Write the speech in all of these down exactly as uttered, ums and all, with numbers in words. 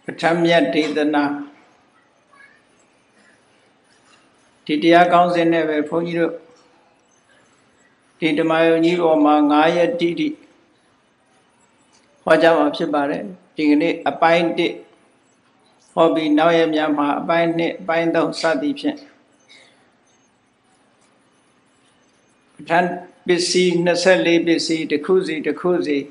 Patamya Dedana Titia Council never for you. Tidamayo Niroma Ngaya Didi Wajam of Shibare, Digni, a pine dip. Hobby now Yama, bind it, bind out Sadipshin. Tan busy, necessarily busy, the cruisy, the cruisy.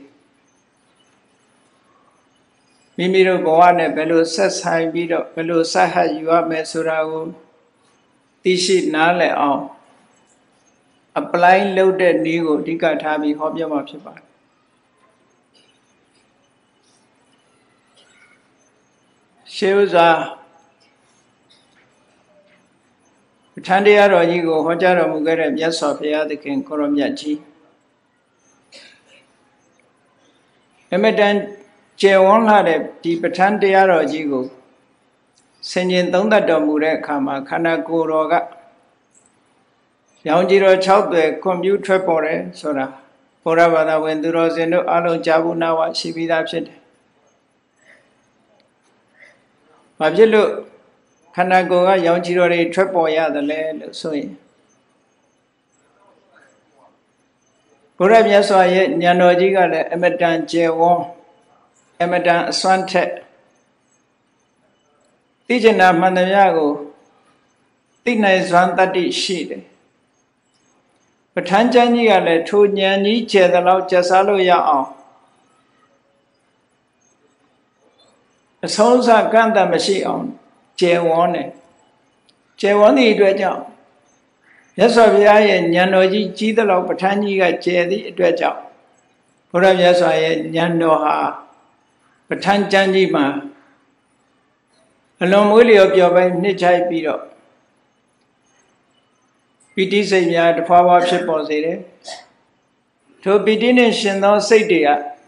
Mimiro Goane, Belo says high video, Belo Saha, you are Mesurago. Tishi Nale on. A blind loaded Nigo, Dika Tabi, Hobby of Shiba. Shows are Tandia Rojigo, Hojara Mugare, yes of the other king, Koromyachi. Emetan Jeon had a deep Tandia Rojigo. Sending Donda Domure Kama, Kanako Roga Yanjiro Chowbe, computer pore, Sora. Forever when the Rosendo Alo Jabu Nawa, she be absent. Mabjelo Kanagoga, Yanjiro, Trepoya, the land, so. Purabia saw yet Nyanojiga, Emetan Jewon, Emetan Swante. Tijana Manayago, Tina is one thirty sheet. But Tanjania let two Nyani chair the loud Jasalo ya. The souls are Ganda machine on Jewone. Jewoni dredge. Yes, of Yaya Nyanoji, Gidalo, Pataniga, Jedi dredge. Purabia saw yet Nyanoha, Patanjanima. Along with your job, Nichai beat up. P T say, yeah, the power of ship was it. To begin in Shino City,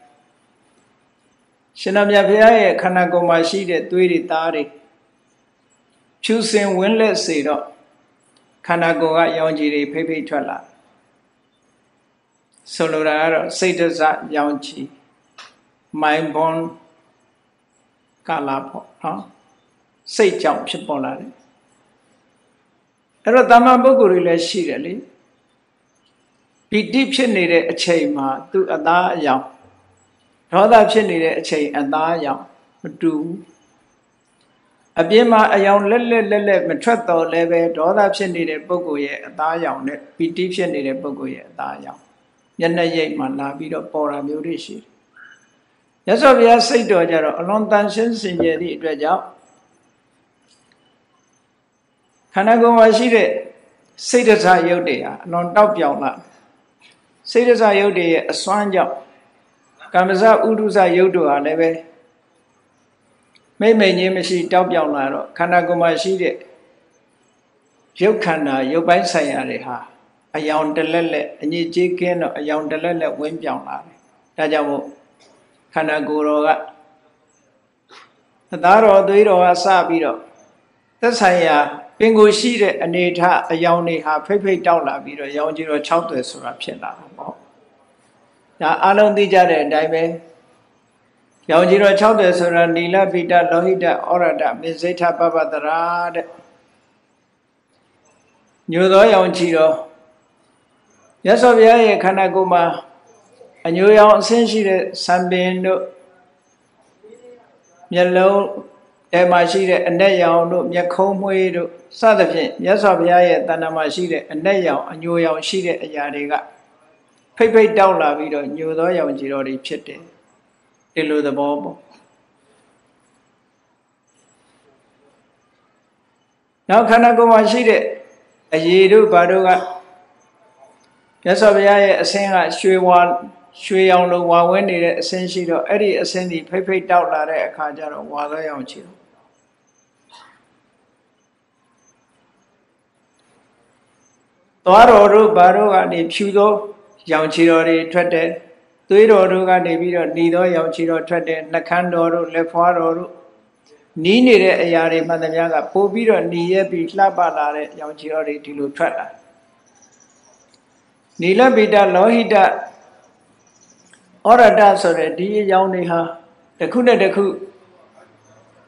Shinamia Kanagoma sheet, twenty thirty. Choosing winless seed up. Kanagoa Yonji, Pepe Trala. Solora, Satas Yonchi. Mind born Kalapo, huh? Say jump Chipola. Erodama Boguri Shirley. Be deep needed a chain, to a da young. Rather needed a chain and da young. Do a bima a young lele lele metrato leve, rather needed Bogoye, a da young, be deep needed Bogoye, da young. Yana yet man, la bido pora murishi. Yes, of yes, say to a long time since in ye dredge out. Kanagoma Shire, Satas Yodea, non top young. Satas Yodea, a swan job. Kamaza Uduza Yodoa leve. May may name she top young laro, Kanagoma Shire. Yokana, Yobai Sayareha, a young delele, and ye chicken, a young delele, wind young lare. Tajamo Kanagoroa. Daro Duiro Asabiro. That's how. Bingo sheet a nata a yawny pepe dollar beer, Yonjiro childless eruption. Now, I don't think that dive. Yonjiro childless or Nila Vita Lohida Orada, Mizeta Baba the Rad. New Yonjiro. Yes, of Yaya Kanaguma, a new young sensitive sunbeam yellow. Emashire and Nayan, Yakomwe, Southern, yes of Yaya, Danamashire, and Nayan, and New York Shire, and Yadiga. Pepe Dowla, we don't know the Yonjiro Chitty. Ilu the Bobo. Now can I go Mashire? A Yidu Baduga. Yes of Yaya, a singer, Shuiwan. Shui on the one windy essentially Eddie ascending Pepe Dowla, a Kajaro, while I on you. Toro Baro and the Pudo, Young Chirori Trete, Tuido Ruga de Vido, Nido, Young Chiro Trete, Nakandoro, Lefuaro, Nini Ayari Madamaga, Pobido, Nia Bitla Balare, Young Chirori Tilu Treta. Nila Bida Lohida. Ora da so re di yaung ni ha taku ne taku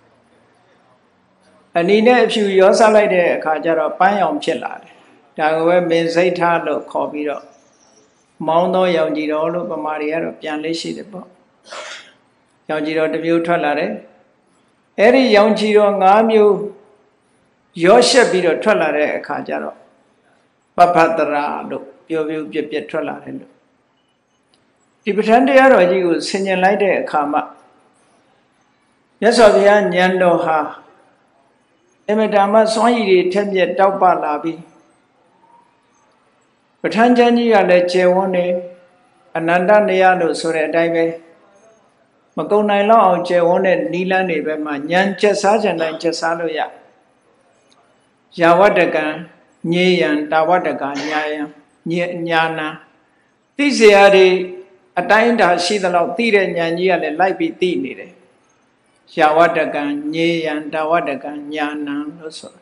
အနီနဲ့အဖြူရောစားလိုက်တဲ့အခါကျတော့ပန်းရောင်ဖြစ်လာတယ်ဒါကပဲမင်းစိတ်ထားလို့ခေါ်ပြီးတော့မောင်းသောရောင်ကြီးတော်လို့ပမာတွေကတော့ပြန်လေးရှိတယ်ပေါ့ရောင်ကြီးတော်တစ်မျိုးထွက်လာတယ်အဲ့ဒီရောင်ကြီးတော်၅မျိုးရောရှက်ပြီးတော့ထွက်လာတဲ့အခါကျတော့ပပ္ပတရာလို့ပြောပြောပြပြထွက်လာတယ်လို့ဒီပဋ္ဌာန်းတရားတော်ကြီးကိုဆင်ញင်လိုက်တဲ့အခါမှာမြတ်စွာဘုရားဉာဏ်တော်ဟာအမတမစွမ်းရည်တွေထက်မြက်တောက်ပလာပြီးပဋ္ဌာန်းကျမ်းကြီးကလည်းကျေဝန်းနေအနန္တနေရလို့ဆိုတဲ့အတိုင်းပဲမကုံနိုင်လောက်အောင်ကျေဝန်းတဲ့နိလန်းတွေပဲမှာဉာဏ်ကျက်စားခြင်းတိုင်းကျက်စားလို့ရယာဝတ္တကံညေယံတာဝတ္တကညာယံညာနာသိเสียတွေအတိုင်းအတာရှိသလောက်သိတဲ့ဉာဏ်ကြီးကလည်းလိုက်ပြီးသိနေတယ်ယာဝတ္တကံညေယံတာဝတ္တကညာနာလို့ဆို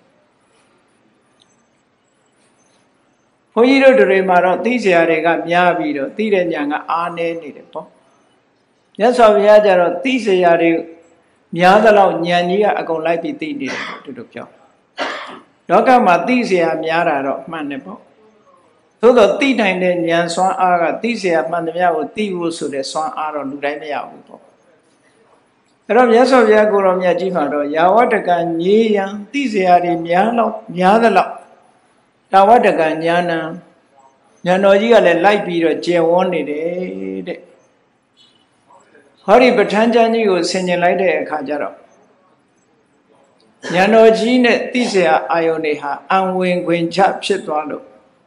ဘုန်းကြီးတို့တွေမှာတော့သိเสียတွေကများပြီးတော့သိတဲ့ဉာဏ်ကအားနည်းနေတယ်ပေါ့မြတ်စွာဘုရားကျတော့သိเสียတွေများသလောက်ဉာဏ်ကြီးကအကုန်လိုက်ပြီးသိနေတယ်တူတူပြောလောကမှာသိเสียများတာတော့မှန်တယ်ပေါ့သို့တော့သိနိုင်တဲ့ဉာဏ်စွမ်းအားကသိเสียမှန်သမျှကိုသိဖို့ဆိုတဲ့စွမ်းအားတော့လူတိုင်းမရဘူးပေါ့အဲ့တော့မြတ်စွာဘုရားကိုယ်တော်မြတ်ကြီးမှာတော့ယာဝတ္တကညေယံသိเสียတွေများတော့များသလောက်တာဝတ္တကညာဏဉာဏ်တော်ကြီးကလည်းလိုက်ပြီးတော့ကျယ်ဝန်းနေတယ်တဲ့ဟောဒီပဋ္ဌာန်းကျမ်းကြီးကိုဆင်ញင်လိုက်တဲ့အခါကျတော့ဉာဏ်တော်ကြီးနဲ့သိเสียအာယုန်တွေဟာအံဝင်ခွင်ချဖြစ်သွားလို့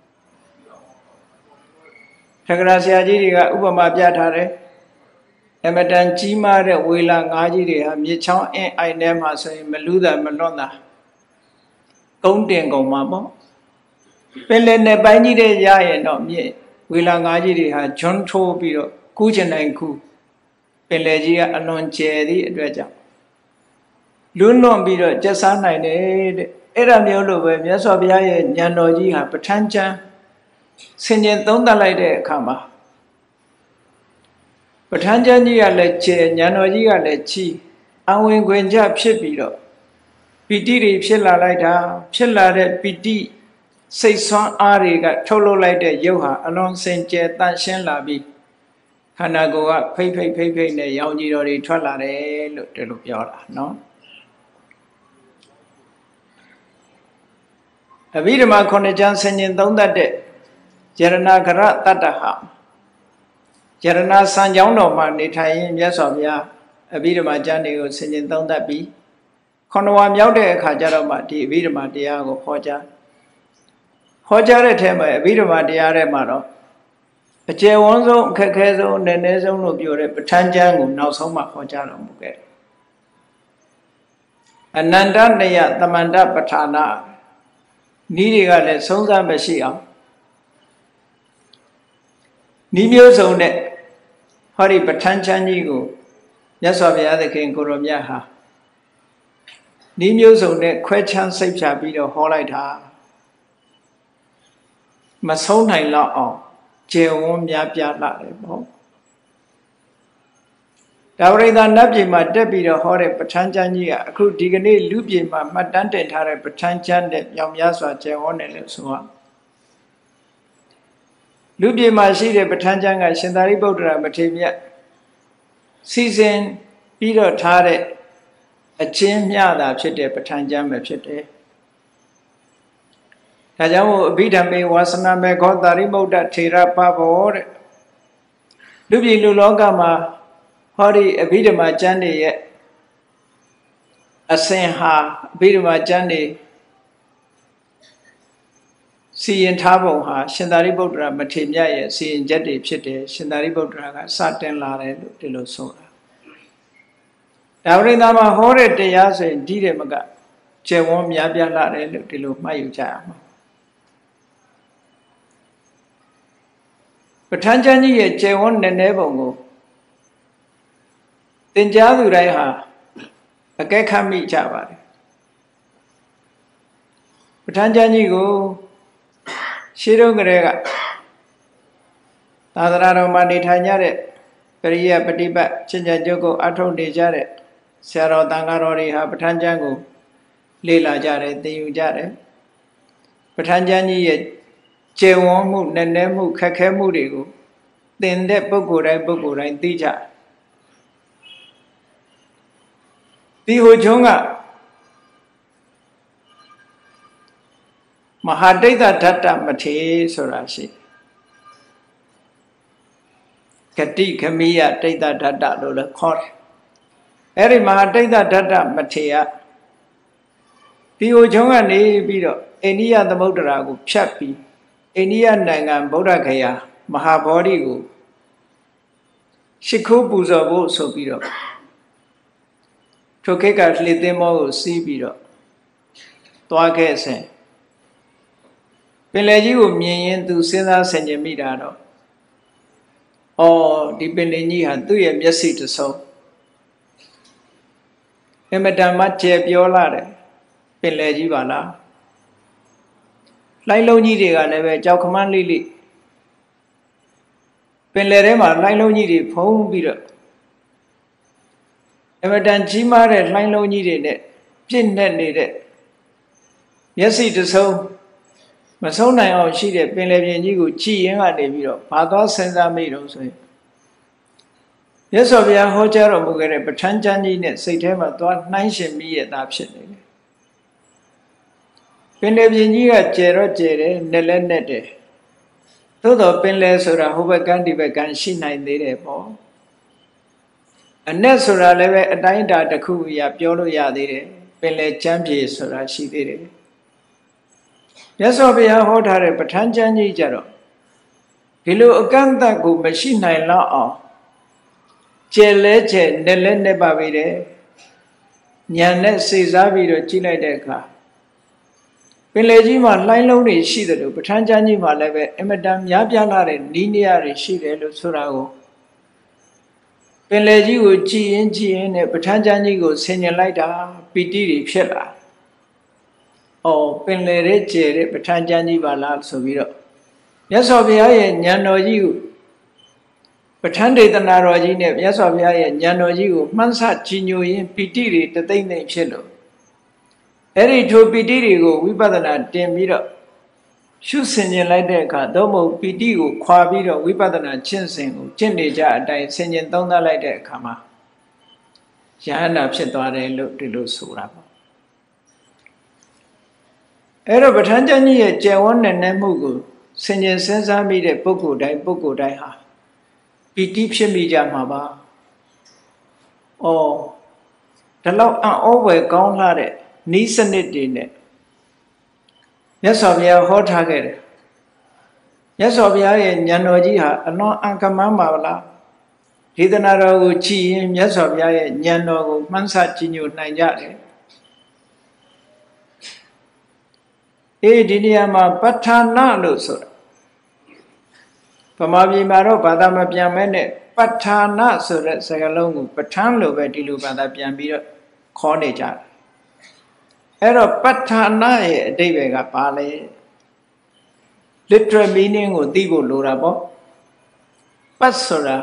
သက္ကရာဆရာကြီးတွေကဥပမာပြထားတယ်အမတန်ကြီးမားတဲ့ဝေလာငါးကြီးတွေဟာမြေချောင်းအင်းအိုင်ထဲမှာဆိုရင်မလူးတာမလွတ်တာကုန်းတင်ကုန်မှာပေါ့ပင်လယ်နယ်ပိုင်းကြီးတွေရရင်တော့မြေဝေလာငါးကြီးတွေဟာဂျွန်းထိုးပြီးတော့ကူးချင်နိုင်ကူးပင်လယ်ကြီးကအလွန်ကျယ်သည့်အတွက်ကြောင့်လွန်းလွန်ပြီးတော့ကျက်စားနိုင်တယ်တဲ့အဲ့ဒါမျိုးလိုပဲမြတ်စွာဘုရားရဲ့ဉာဏ်တော်ကြီးဟာပဋ္ဌာန်းကျမ်းဆင်ញင်သုံးသပ်လိုက်တဲ့အခါမှာပဋ္ဌာန်းကျမ်းကြီးကလည်းကျယ်ဉာဏ်တော်ကြီးကလည်းကြီးအဝင်ခွင်ကြဖြစ်ပြီးတော့ပီတိတွေဖြစ်လာလိုက်တာဖြစ်လာတဲ့ပီတိစိတ်ဆွမ်းအားတွေကထုတ်လုပ်လိုက်တဲ့ရုပ်ဟာအလွန်စင်ကြယ်တန့်ရှင်းလာပြီးခန္ဓာကိုယ်ကဖိတ်ဖိတ်ဖိတ်ဖိတ်နဲ့ရောင်ကြီးတော်တွေထွက်လာတယ်လို့ဒီလိုပြောတာနော်အဘိဓမ္မာခုနှစ်ကျမ်းဆင်ញင်သုံးသပ်တဲ့ယရဏဂရတတ္တဟယရဏစံကြောင်းတော်မှာနေထိုင်ရင်မြတ်စွာဘုရားအဘိဓမ္မာကျမ်းတွေကိုဆင်ញင်သုံးသပ်ပြီးခုနဝါမြောက်တဲ့အခါကျတော့မှဒီအဘိဓမ္မာတရားကိုဟောကြားဟောကြားတဲ့ထဲမှာအဘိဓမ္မာတရားထဲမှာတော့အကျယ်ဝန်းဆုံးအခက်ခဲဆုံးနည်းနည်းဆုံးလို့ပြောတဲ့ပဋ္ဌာန်းကျမ်းကိုနောက်ဆုံးမှဟောကြားတော်မူခဲ့တယ်အနန္တနယသမန္တပဋ္ဌာနာဤတွေကလည်းဆုံးစမ်းမရှိအောင်ဤမျိုးစုံနဲ့ဟောဒီပဋ္ဌာန်းကျမ်းကြီးကိုမြတ်စွာဘုရားသခင်ကိုရောမြတ်ဟာဤမျိုးစုံနဲ့ခွဲခြမ်းစိတ်ဖြာပြီးတော့ဟောလိုက်တာမဆုံးနိုင်တော့အောင်ကျေဝန်းများပြားလာတယ်ပေါ့ဒါဝိဒာနတ်ပြည်မှာတက်ပြီးတော့ဟောတဲ့ပဋ္ဌာန်းကျမ်းကြီးကအခုဒီကနေ့လူပြည်မှာမှတ်တမ်းတင်ထားတဲ့ပဋ္ဌာန်းကျမ်းတဲ့မြောင်များစွာကျေဝန်းတယ်လို့ဆိုရလူပြည်မှာရှိတဲ့ပဋ္ဌာန်းကျမ်းကရှင်သာရိပုတ္တရာမထေရမြတ်စီစဉ်ပြီးတော့ထားတဲ့အချင်းမျှတာဖြစ်တဲ့ပဋ္ဌာန်းကျမ်းပဲဖြစ်တယ်ဒါကြောင့်မို့အဘိဓမ္မေဝါစနာမေခောသာရိပုတ္တထေရပဘောတဲ့လူပြည်လူလောကမှာဟောဒီအဘိဓမ္မာကျမ်းတွေရဲ့အစဉ်ဟာအဘိဓမ္မာကျမ်းတွေစီရင်ထားပုံဟာရှင်သာရိပုတ္တရာမထေရမြတ်ရဲ့စီရင်ချက်တွေဖြစ်တယ်ရှင်သာရိပုတ္တရာကစတင်လာတယ်လို့ဒီလိုဆိုတာဒါဝိဒ္ဓမှာဟောတဲ့တရားဆိုရင်ဒီတယ်မကကျေဝန်းများပြားလာတယ်လို့ဒီလိုမှတ်ယူကြရမှာပဋ္ဌာန်းကျမ်းကြီးရဲ့ကျေဝန်းနည်းနည်းပုံကိုသင်ကြားသူတိုင်းဟာအကဲခတ်မိကြပါတယ်ပဋ္ဌာန်းကျမ်းကြီးကိုရှေးတုန်းကတည်းကသာသနာတော်မှာနေထိုင်ကြတဲ့ပရိယပฏิပတ်ချင့်ကြံကြုတ်ကိုအထုတ်နေကြတဲ့ဆရာတော်တန်ဃာတော်တွေဟာပဋ္ဌာန်းကျမ်းကိုလေ့လာကြတယ်သင်ယူကြတယ်ပဋ္ဌာန်းကျမ်းကြီးရဲ့ကျေဝန်းမှုနည်းနည်းမှုခက်ခဲမှုတွေကိုသင်တဲ့ပုဂ္ဂိုလ်တိုင်းပုဂ္ဂိုလ်တိုင်းသိကြဒီဟိုချုံးကမဟာဒိဋ္ဌဓာတ္တမထေဆိုတာရှိဂတိခမိယဒိဋ္ဌဓာတ္တလို့လည်းခေါ်တယ်အဲ့ဒီမဟာဒိဋ္ဌဓာတ္တမထေရဒီဟိုချုံးကနေပြီးတော့အိန္ဒိယသမုဒ္ဒရာကိုဖြတ်ပြီးအိန္ဒိယနိုင်ငံဗုဒ္ဓဂယာမဟာဗောဓိကိုရှ िख ိုးပူဇော်ဖို့ဆိုပြီးတော့ထိုခေတ်ကလှေသင်္ဘောကိုစီးပြီးတော့သွားခဲ့စဉ်ပင်လယ်ကြီးကိုမြင်ရင်သူစဉ်းစားဆင်ခြင်မိတာတော့အော်ဒီပင်လယ်ကြီးဟာသူ့ရဲ့မျက်စိတစ်စုံအမတန်မှကျေပြောလာတယ်ပင်လယ်ကြီးပါလားလှိုင်းလုံးကြီးတွေကလည်းပဲကြောက်ခမန်းလိလိပင်လယ်ထဲမှာလှိုင်းလုံးကြီးတွေဖုံးပြီးတော့အမတန်ကြီးမားတဲ့လှိုင်းလုံးကြီးတွေနဲ့ပြည့်နေနေတဲ့မျက်စိတစ်စုံမဆုံးနိုင်အောင်ရှိတဲ့ပင်လယ်ပြင်ကြီးကိုကြည်ရင်ကနေပြီးတော့ဘာသွားစဉ်းစားမိတော့ဆိုရင်မြတ်စွာဘုရားဟောကြားတော်မူခဲ့တဲ့ပဋ္ဌာန်းကျမ်းကြီးနဲ့စိတ်ထဲမှာသွားနှိုင်းရှင်မိရတာဖြစ်နေတယ်ပင်လယ်ပြင်ကြီးကကျယ်တော့ကျယ်တယ်နဲ့လည်းနဲ့တယ်သို့တော့ပင်လယ်ဆိုတာဟိုဘက်ကန်းဒီဘက်ကန်းရှိနိုင်သေးတယ်ပေါ့အ내ဆိုတာလည်းပဲအတိုင်းအတာတစ်ခုအရာပြောလို့ရသေးတယ်ပင်လယ်ကျမ်းပြေဆိုတာရှိသေးတယ်မြတ်စွာဘုရားဟောထားတဲ့ပဋ္ဌာန်းကျမ်းကြီးကြတော့ဒီလိုအကန့်အသတ်ကိုမရှိနိုင်လောက်အောင်ကျယ်လဲကျယ်နဲ့လဲနဲ့ပါပြီတယ်ဉာဏ်နဲ့စေစားပြီးတော့ကြည့်လိုက်တဲ့အခါပင်လယ်ကြီးမှာလှိုင်းလုံးတွေရှိတယ်လို့ပဋ္ဌာန်းကျမ်းကြီးမှာလည်းပဲအမတန်များပြားလာတဲ့နီးနေရတွေရှိတယ်လို့ဆိုတာကိုပင်လယ်ကြီးကိုကြည်ရင်ကြည်ရင်နဲ့ပဋ္ဌာန်းကျမ်းကြီးကိုဆင်ញင်လိုက်တာပီတိတွေဖြစ်လာအော်ပင်လယ်ရဲ့ကျယ်တဲ့ပဋ္ဌာန်းကျမ်းကြီးပါလားဆိုပြီးတော့မြတ်စွာဘုရားရဲ့ဉာဏ်တော်ကြီးကိုပဋ္ဌာန်းဒေသနာတော်ကြီးနဲ့မြတ်စွာဘုရားရဲ့ဉာဏ်တော်ကြီးကိုမှန်းဆကြည်ညိုရင်းပီတိတွေတသိမ့်သိမ့်ဖြစ်လို့အဲ့ဒီထိုပီတိတွေကိုဝိပဿနာတင်ပြီးတော့ရှုဆင်ခြင်လိုက်တဲ့အခါသို့မဟုတ်ပီတိကိုခွာပြီးတော့ဝိပဿနာကျင့်စဉ်ကိုကျင့်နေကြအတိုင်းဆင်ခြင်သုံးသပ်လိုက်တဲ့အခါမှာယဟနာဖြစ်သွားတယ်လို့ဒီလိုဆိုတာပေါ့အဲ့တော့ပဋ္ဌာန်းကျမ်းကြီးရဲ့ကျယ်ဝန်းတဲ့နဲ့မှုကိုဆင်ခြင်စဉ်းစားမိတဲ့ပုဂ္ဂိုလ်တိုင်းပုဂ္ဂိုလ်တိုင်းဟာပီတိဖြစ်မိကြမှာပါ။အော်ဒီလောက်အံ့ဩဖွယ်ကောင်းလာတဲ့ဤစနစ်တွေနဲ့မြတ်စွာဘုရားဟောထားခဲ့တယ်မြတ်စွာဘုရားရဲ့ဉာဏ်တော်ကြီးဟာအလွန်အံကမန်းပါလားဒေသနာတော်ကိုကြည်ရင်မြတ်စွာဘုရားရဲ့ဉာဏ်တော်ကိုမှန်းဆကြည်ညိုနိုင်ကြတယ်အေးဒီနေရာမှာပဋ္ဌာနာလို့ဆိုတာဗမာပြည်မှာတော့ဘာသာမပြန်မဲနဲ့ပဋ္ဌာနာဆိုတဲ့စကားလုံးကိုပဋ္ဌာန်းလို့ပဲဒီလိုဘာသာပြန်ပြီးတော့ခေါ်နေကြတယ်အဲ့တော့ပဋ္ဌာနာရဲ့အဓိပ္ပာယ်ကဘာလဲ literal meaning ကိုသိဖို့လိုတာပေါ့ပတ်ဆိုတာ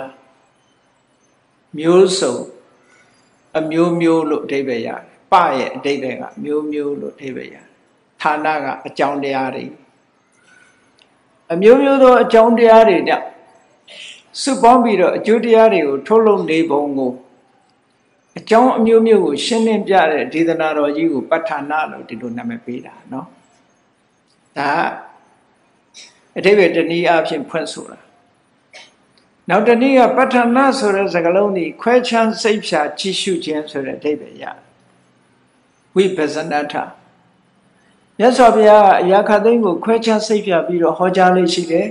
မျိုးစုံအမျိုးမျိုးလို့အဓိပ္ပာယ်ရတယ်ပရဲ့အဓိပ္ပာယ်ကမျိုးမျိုးလို့အဓိပ္ပာယ်ရတယ်ဌာနကအကြောင်းတရားတွေအမျိုးမျိုးသောအကြောင်းတရားတွေကြောင့်စုပေါင်းပြီးတော့အကျိုးတရားတွေကိုထုတ်လုပ်နေပုံကိုအကြောင်းအမျိုးမျိုးကိုရှင်းလင်းပြတဲ့ဒေသနာတော်ကြီးကိုပဋ္ဌာနာလို့ဒီလိုနာမည်ပေးတာเนาะဒါအဓိပ္ပာယ်တနည်းအားဖြင့်ဖွင့်ဆိုတာနောက်တနည်းကပဋ္ဌာနာဆိုတဲ့စကားလုံးဒီခွဲခြားစိတ်ဖြာကြည့်ရှုခြင်းဆိုတဲ့အဓိပ္ပာယ်ရဝိပဿနာထမြတ်စွာဘုရားအရာခသိန်းကိုခွဲခြားစိတ်ဖြာပြီးတော့ဟောကြားလေးရှိတယ်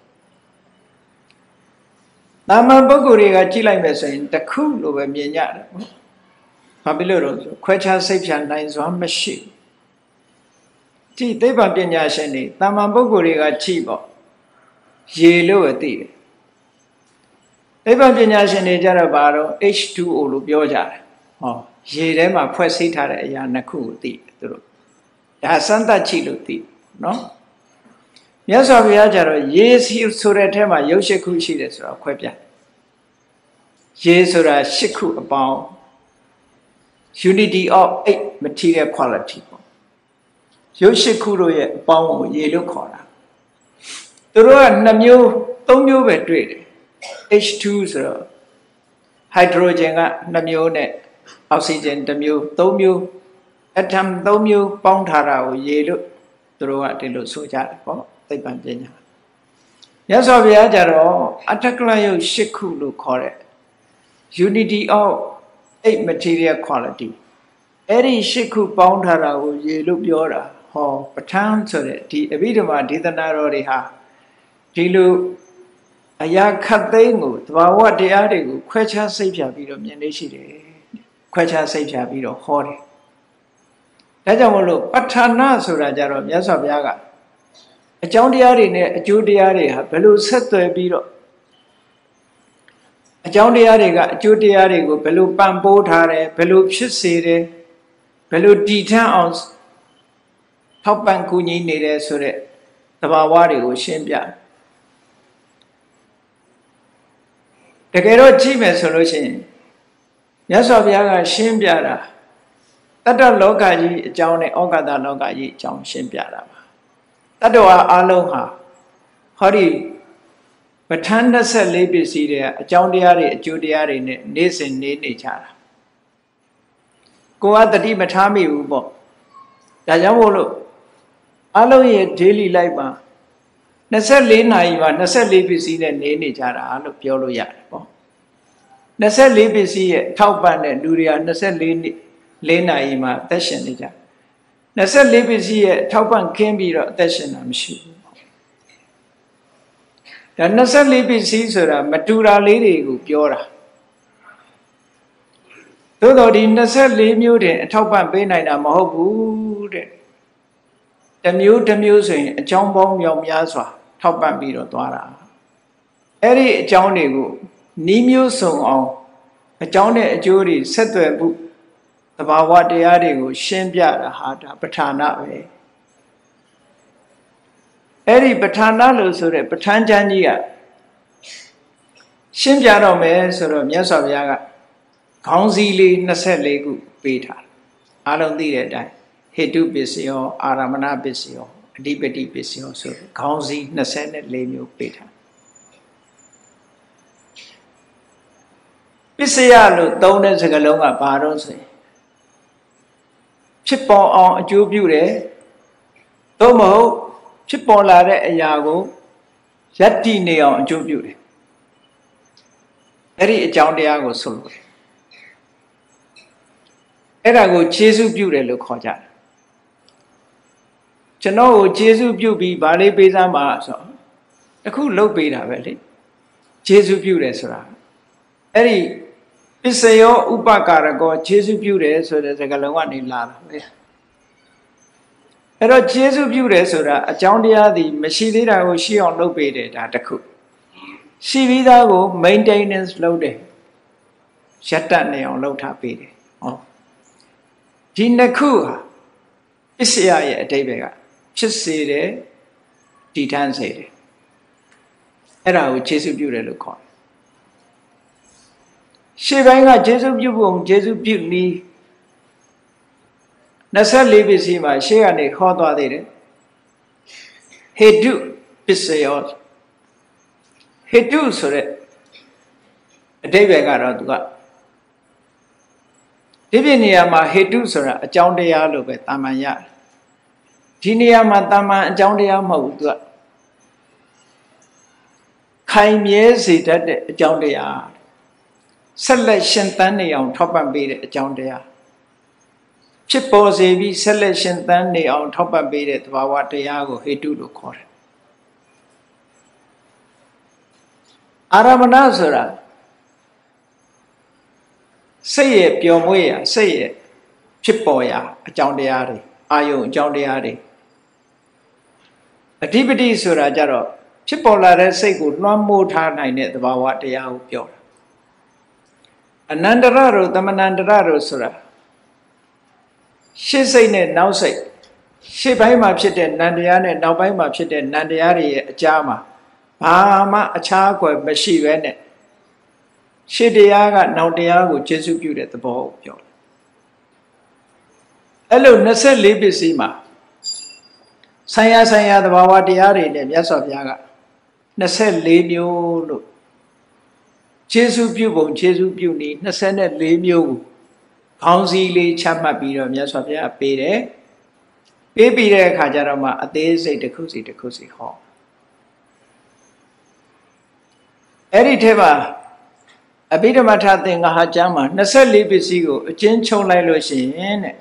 တာမန်ပုဂ္ဂိုလ်တွေကကြည့်လိုက်မယ်ဆိုရင်တစ်ခုလိုပဲမြင်ကြတယ်ပေါ့။ဘာဖြစ်လို့လဲဆိုခွဲခြားစိတ်ဖြာနိုင်စွာမရှိဘူး။ကြည့်သိပ္ပံပညာရှင်တွေတာမန်ပုဂ္ဂိုလ်တွေကကြည့်ပေါ့ရေလို့ပဲသိတယ်။သိပ္ပံပညာရှင်တွေကြတော့ဘာတော့ H two O လို့ပြောကြတယ်။ဟောရေထဲမှာဖွဲ့စည်းထားတဲ့အရာနှစ်ခုကိုသိတယ်သူတို့။ဒါစမ်းသပ်ကြည့်လို့သိနော်။မြတ်စွာဘုရားကြတော့ရေစီဆိုတဲ့အထက်မှာရုပ်ရှစ်ခုရှိတယ်ဆိုတော့ခွဲပြရေဆိုတာရှစ်ခုအပေါင်း unity of eight material quality ပေါ့ရုပ်ရှိခုတို့ရဲ့အပေါင်းကိုရေလို့ခေါ်တာသူတို့ကနှစ်မျိုးသုံးမျိုးပဲတွေ့တယ် H two ဆိုတော့ hydrogen ကနှစ်မျိုးနဲ့ oxygen တစ်မျိုးသုံးမျိုး atom သုံးမျိုးပေါင်းထားတာကိုရေလို့သူတို့ကဒီလိုဆိုကြတယ်ပေါ့သိပ္ပံပညာမြတ်စွာဘုရားကြတော့အထက်ကလယုတ်၈ခုလို့ခေါ်တဲ့ unity of eight material quality အဲ့ဒီ၈ခုပေါင်းထားတာကိုရေလို့ပြောတာဟောပဋ္ဌာန်းဆိုတဲ့ဒီအဘိဓမ္မာဒေသနာတော်တွေဟာဒီလိုအရာခတ်သိမ်းကိုသဘာဝတရားတွေကိုခွဲခြားစိတ်ဖြာပြီးတော့မြင်နေရှိတယ်ခွဲခြားစိတ်ဖြာပြီးတော့ဟောတယ်ဒါကြောင့်မလို့ပဋ္ဌာနာဆိုတာကြတော့မြတ်စွာဘုရားကအကြောင်းတရားတွေနဲ့အကျိုးတရားတွေဟာဘယ်လိုဆက်သွယ်ပြီးတော့အကြောင်းတရားတွေကအကျိုးတရားတွေကိုဘယ်လိုပံ့ပိုးထားတယ်ဘယ်လိုဖြစ်စေတယ်ဘယ်လိုတည်ထမ်းအောင်ထောက်ပံ့ကူညီနေတယ်ဆိုတဲ့သဘာဝတွေကိုရှင်းပြတကယ်တော့ကြည့်မယ်ဆိုလို့ရှိရင်မြတ်စွာဘုရားကရှင်းပြတာတတ္တလောကကြီးအကြောင်းနဲ့ဩဃတလောကကြီးအကြောင်းရှင်းပြတာပါတတ္တဝါအလုံးဟာဟောဒီပဋ္ဌာန်း၂၄ပစ္စည်းတွေအကြောင်းတရားတွေအကျိုးတရားတွေနဲ့နေ့စဉ်နေနေကြတာကိုယ်ကတတိမထားမိဘူးပေါ့ဒါကြောင့်မို့လို့အလုံးရဲ့ daily life မှာ၂၄နာရီမှာ၂၄ပစ္စည်းနဲ့နေနေကြတာလို့ပြောလို့ရတယ်ပေါ့၂၄ပစ္စည်းရဲ့ထောက်ပံ့တဲ့လူတွေက၂၄လေးနာရီမှာအသက်ရှင်နေကြ၂၄ပစ္စည်းရဲ့ထောက်ပံ့ခင်းပြီးတော့အသက်ရှင်တာမရှိဘူးဒါ၂၄ပစ္စည်းဆိုတာမတူတာလေးတွေကိုပြောတာသို့တော်ဒီ၂၄မျိုးတည်းအထောက်ပံ့ပေးနိုင်တာမဟုတ်ဘူးတဲ့တစ်မျိုးတစ်မျိုးဆိုရင်အကြောင်းပေါင်းမြောက်များစွာထောက်ပံ့ပြီးတော့သွားတာအဲ့ဒီအကြောင်းတွေကိုနီးမျိုးစုံအောင်အကြောင်းနဲ့အကျိုးတွေဆက်သွယ်မှုသဘာဝတရားတွေကိုရှင်းပြတာဟာဒါပဋ္ဌာနာပဲအဲ့ဒီပဋ္ဌာနာလို့ဆိုတဲ့ပဋ္ဌာန်းကျမ်းကြီးကရှင်းပြတော့မယ်ဆိုတော့မြတ်စွာဘုရားကခေါင်းစည်းလေး၂၄ခုပေးထားအားလုံးသိတဲ့အတိုင်းဟေတုပစ္စယောအာရမဏပစ္စယောအဓိပတိပစ္စယောဆိုတဲ့ခေါင်းစည်း၂၄မျိုးပေးထားပစ္စယလို့သုံးတဲ့စကားလုံးကဘာတော့ဆိုရင်ဖြစ်ပေါ်အောင်အကျိုးပြုတယ်သို့မဟုတ်ဖြစ်ပေါ်လာတဲ့အရာကိုယက်တည်နေအောင်အကျိုးပြုတယ်အဲ့ဒီအကြောင်းတရားကိုဆိုလို့အဲ့ဒါကိုခြေဆုပြုတယ်လို့ခေါ်ကြတယ်ကျွန်တော်ကိုခြေဆုပြုပြီးဗာလေးပေးစမ်းပါဆိုတော့တခုလှုပ်ပေးတာပဲလေခြေဆုပြုတယ်ဆိုတာအဲ့ဒီပစ္စယောဥပကာရကောခြေဆုပြုတယ်ဆိုတဲ့စကားလုံးကနေလာတာပဲအဲ့တော့ခြေဆုပြုတယ်ဆိုတာအကြောင်းတရားသည်မရှိသေးတာကိုရှိအောင်လုပ်ပေးတယ်ဒါတခုရှိပြီးသားကို maintenance လုပ်တယ်ရပ်တန့်နေအောင်လုပ်ထားပေးတယ်ဟောဒီနှစ်ခုဟာပစ္စယရဲ့အဓိပ္ပာယ်ကဖြစ်စေတယ်တည်ထမ်းစေတယ်အဲ့ဒါကိုခြေဆုပြုတယ်လို့ခေါ်တယ်ရှေ့ပိုင်းကခြေဆုပြုပုံခြေဆုပြုနည်း၂၄ပစ္စည်းမှာရှေ့ကနေခေါ်သွားသေးတယ်ဟေတုပစ္စယောဟေတုဆိုတဲ့အဓိပ္ပာယ်ကတော့သူကဒီပြနေရာမှာဟေတုဆိုတာအကြောင်းတရားလို့ပဲတာမန်ရတယ်ဒီနေရာမှာတာမန်အကြောင်းတရားမဟုတ်ဘူးသူကခိုင်မြဲစေတတ်တဲ့အကြောင်းတရားဆက်လက်ရှင်သန်နေအောင်ထောက်ပံ့ပေးတဲ့အကြောင်းတရားဖြစ်ပေါ်စေပြီးဆက်လက်ရှင်သန်နေအောင်ထောက်ပံ့ပေးတဲ့သဘာဝတရားကိုဟေတုလို့ခေါ်တယ်အာရမဏဆိုတာစိတ်ရဲ့ပျော်မွေ့ရာစိတ်ရဲ့ဖြစ်ပေါ်ရာအကြောင်းတရားတွေအာယုံအကြောင်းတရားတွေအဓိပတိဆိုတာကြတော့ဖြစ်ပေါ်လာတဲ့စိတ်ကိုလွှမ်းမိုးထားနိုင်တဲ့သဘာဝတရားကိုပြောတာအနန္တရတို့သမဏန္တရတို့ဆိုတာရှေ့စိတ်နဲ့နောက်စိတ်ရှေ့ပိုင်းမှာဖြစ်တဲ့နန္တရားနဲ့နောက်ပိုင်းမှာဖြစ်တဲ့နန္တရားတွေရဲ့အကြားမှာဘာမှအခြားအကွယ်မရှိပဲနဲ့ရှေ့တရားကနောက်တရားကိုကျေစုပြုတဲ့သဘောကိုပြောတယ်အဲ့လို၂၄ပစ္စည်းမှာဆိုင်ရဆိုင်ရသဘာဝတရားတွေနဲ့မြတ်စွာဘုရားကနှစ်ဆယ့်လေးမျိုးလို့ခြေဆုပြုပုံခြေဆုပြုနည်းနှစ်ဆယ့်လေးမျိုးကိုခေါင်းစည်းလေးချမှတ်ပြီးတော့မြတ်စွာဘုရားပေးတယ်ပေးပြီးတဲ့အခါကျတော့မှအသေးစိတ်တစ်ခုစီတစ်ခုစီဟောအဲ့ဒီထဲမှာအဘိဓမ္မာထသင်္ဃဟာကျမ်းမှာနှစ်ဆယ့်လေးပစ္စည်းကိုအကျဉ်းချုပ်လိုက်လို့ရှိရင်တဲ့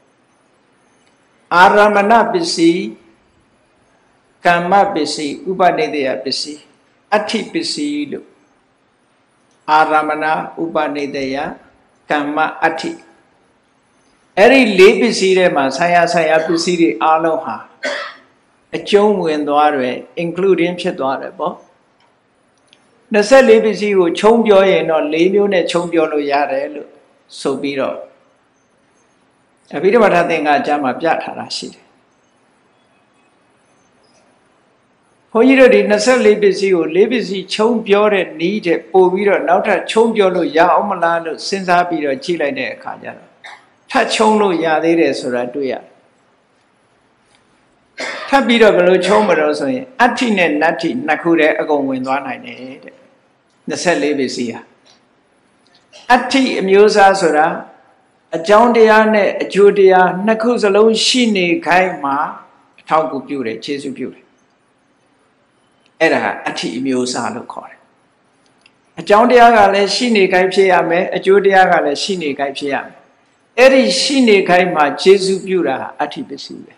အာရမဏပစ္စည်းကမ္မပစ္စည်းဥပနိဒေယပစ္စည်းအဋ္ဌိပစ္စည်းလို့အာရမဏဥပနိဒေယကမ္မအဋ္ဌိအဲ့ဒီလေးပစ္စည်းထဲမှာဆံရဆံရပစ္စည်းတွေအားလုံးဟာအကျုံးဝင်သွားတယ် including ဖြစ်သွားတယ်ပေါ့နှစ်ဆယ့်လေးပစ္စည်းကိုခြုံပြောရင်တော့လေးမျိုးနဲ့ခြုံပြောလို့ရတယ်လို့ဆိုပြီးတော့အဘိဓမ္မာထသင်္ဃကျမ်းမှာပြထားတာရှိတယ်ဘုန်းကြီးတို့ဒီနှစ်ဆယ့်လေးပစ္စည်းကိုလေးပစ္စည်းခြုံပြောတဲ့နည်းတဲ့ပို့ပြီးတော့နောက်ထပ်ခြုံပြောလို့ရအောင်မလားလို့စဉ်းစားပြီးတော့ကြည့်လိုက်တဲ့အခါကျတော့ထပ်ခြုံလို့ရသေးတယ်ဆိုတာတွေ့ရတယ်ထပ်ပြီးတော့ဘယ်လိုခြုံမလို့ဆိုရင်အဋ္ဌိနဲ့နတ္ထိနှစ်ခုတည်းအကုန်ဝင်သွားနိုင်တယ်တဲ့နှစ်ဆယ့်လေးပစ္စည်းဟာအဋ္ဌိအမျိုးအစားဆိုတာအကြောင်းတရားနဲ့အကျိုးတရားနှစ်ခုစလုံးရှိနေခိုင်းမှာအထောက်အကူပြုတယ်ခြေဆုပြုတယ်အဲ့ဒါအဋ္ဌိအမျိုးအစားလို့ခေါ်တယ်အကြောင်းတရားကလည်းရှိနေခိုင်းဖြစ်ရမယ်အကျိုးတရားကလည်းရှိနေခိုင်းဖြစ်ရမယ်အဲ့ဒီရှိနေခိုင်းမှာခြေဆုပြုတာဟာအဋ္ဌိပစ္စည်းပဲ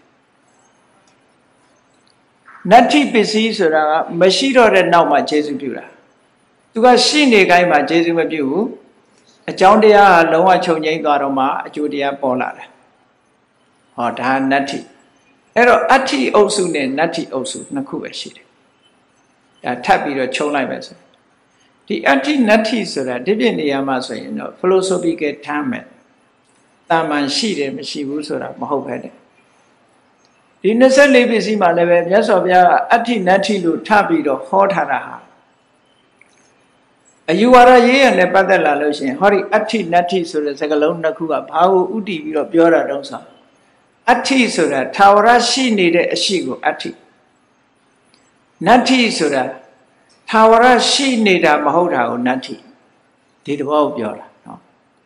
နတ္ထိပစ္စည်းဆိုတာကမရှိတော့တဲ့နောက်မှာခြေဆုပြုတာသူကရှိနေခိုင်းမှာခြေဆုမပြုဘူးအကြောင်းတရားဟာလုံးဝချုပ်ငြိမ်းသွားတော့မှအကျိုးတရားပေါ်လာတယ်ဟောဒါနတ္ထိအဲ့တော့အဋ္ဌိအုပ်စုနဲ့နတ္ထိအုပ်စုနှစ်ခုပဲရှိတယ်ဒါထပ်ပြီးတော့ခြုံလိုက်မယ်ဆိုဒီအဋ္ဌိနတ္ထိဆိုတာဒီပြနေရာမှာဆိုရင်တော့ philosophical term ပဲတာမန်ရှိတယ်မရှိဘူးဆိုတာမဟုတ်ပဲတဲ့ဒီနှစ်ဆယ့်လေးပစ္စည်းမှာလည်းပဲမြတ်စွာဘုရားကအဋ္ဌိနတ္ထိလို့ထပ်ပြီးတော့ဟောထားတာဟာအယူဝါဒရေးရနဲ့ပတ်သက်လာလို့ရှိရင်ဟောဒီအဋ္ဌိနတ္ထိဆိုတဲ့စကားလုံးနှစ်ခုကဘာကိုဥတည်ပြီးတော့ပြောတာတုံးဆိုအဋ္ဌိဆိုတာထာဝရရှိနေတဲ့အရှိကိုအဋ္ဌိနတ္ထိဆိုတာထာဝရရှိနေတာမဟုတ်တာကိုနတ္ထိဒီတဘောကိုပြောတာနော်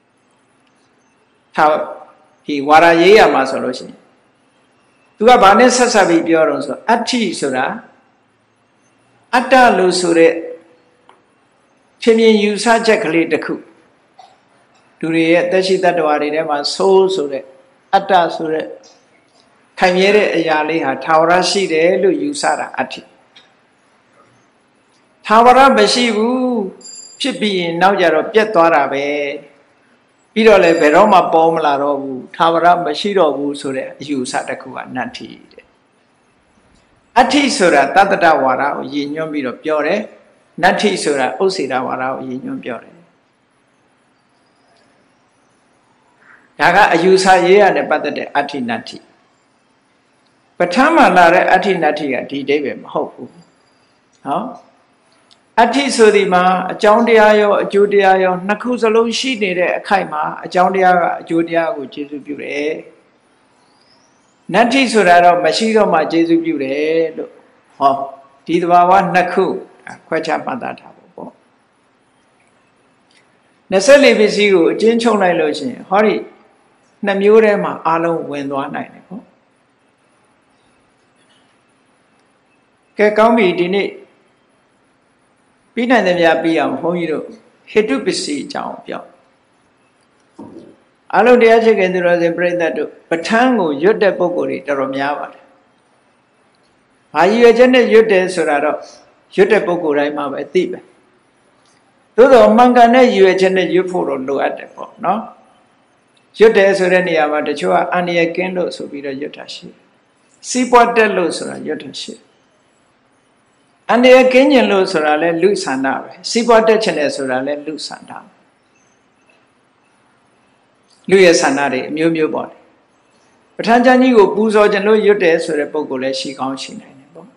ထာဒီဝါဒရေးရမှာဆိုလို့ရှိရင်သူကဘာနဲ့ဆက်ဆက်ပြီးပြောတော့ဆိုအဋ္ဌိဆိုတာအတ္တလို့ဆိုတဲ့ဖြစ်မြင်ယူဆချက်ကလေးတစ်ခုလူတွေရဲ့သက်ရှိတ attva တွေထဲမှာဆိုးဆိုတဲ့အတ္တဆိုတဲ့ခိုင်မြဲတဲ့အရာလေးဟာထာဝရရှိတယ်လို့ယူဆတာအဋ္ဌိထာဝရမရှိဘူးဖြစ်ပြီးရင်နောက်ကြတော့ပြတ်သွားတာပဲပြီးတော့လည်းဘယ်တော့မှပေါ်မလာတော့ဘူးထာဝရမရှိတော့ဘူးဆိုတဲ့အယူဆတစ်ခုကနတ္ထိတဲ့အဋ္ဌိဆိုတာတတ္တဝါဒကိုရည်ညွှန်းပြီးတော့ပြောတယ်နတ္ထိဆိုတာဥစ္စေတဝါဒကိုရည်ညွှန်းပြောတယ်ဒါကအယူဆရေးရနဲ့ပတ်သက်တဲ့အဋ္ဌိနတ္ထိပဋ္ဌာန်းမှာလာတဲ့အဋ္ဌိနတ္ထိကဒီအိဗယ်မဟုတ်ဘူးနော်အဋ္ဌိဆိုဒီမှာအကြောင်းတရားရောအကျိုးတရားရောနှစ်ခုစလုံးရှိနေတဲ့အခိုက်မှာအကြောင်းတရားကအကျိုးတရားကိုကျေစုပြုတယ်နတ္ထိဆိုတာတော့မရှိတော့မှကျေစုပြုတယ်လို့ဟောဒီသဘာဝနှစ်ခုခွဲခြားမှတ်သားထားဖို့ပေါ့နှစ်ဆယ့်လေးပစ္စည်းကိုအကျဉ်းချုပ်လိုက်လို့ရှိရင်ဟောဒီနှစ်မျိုးထဲမှာအလုံးဝင်သွားနိုင်တယ်ပေါ့ကဲကောင်းပြီဒီနေ့ပြီးနိုင်တယ်များပြီးအောင်ဘုန်းကြီးတို့ဟေတုပစ္စည်းအကြောင်းပြောအလုံးတရားချစ်ခင်သူတော်စင်ပြိဿတ်တို့ပဋ္ဌာန်းကိုရွတ်တဲ့ပုဂ္ဂိုလ်တွေတော်တော်များပါတယ်။ဘာရည်ရွယ်ချက်နဲ့ရွတ်တယ်ဆိုတာတော့ရွတ်တဲ့ပုဂ္ဂိုလ်တိုင်းမှာပဲသိပဲ။သို့တော်မှန်ကန်တဲ့ရည်ရွယ်ချက်နဲ့ရွတ်ဖို့တော့လိုအပ်တယ်ပေါ့နော်။ရွတ်တယ်ဆိုတဲ့နေရာမှာတချို့ကအန္တရာယ်ကင်းလို့ဆိုပြီးတော့ရွတ်တာရှိတယ်။စီးပွားတက်လို့ဆိုတာရွတ်တာရှိတယ်အန္တရာယ်ကင်းကျင်လို့ဆိုတာလဲလူဆန္ဒပဲစီးပွားတက်ချင်တယ်ဆိုတာလဲလူဆန္ဒလူရဲ့ဆန္ဒတွေအမျိုးမျိုးပေါ့ပဋ္ဌာန်းကျမ်းကြီးကိုပူဇော်ခြင်းလို့ရွတ်တယ်ဆိုတဲ့ပုံကိုလည်းရှိကောင်းရှိနိုင်တယ်ပေါ့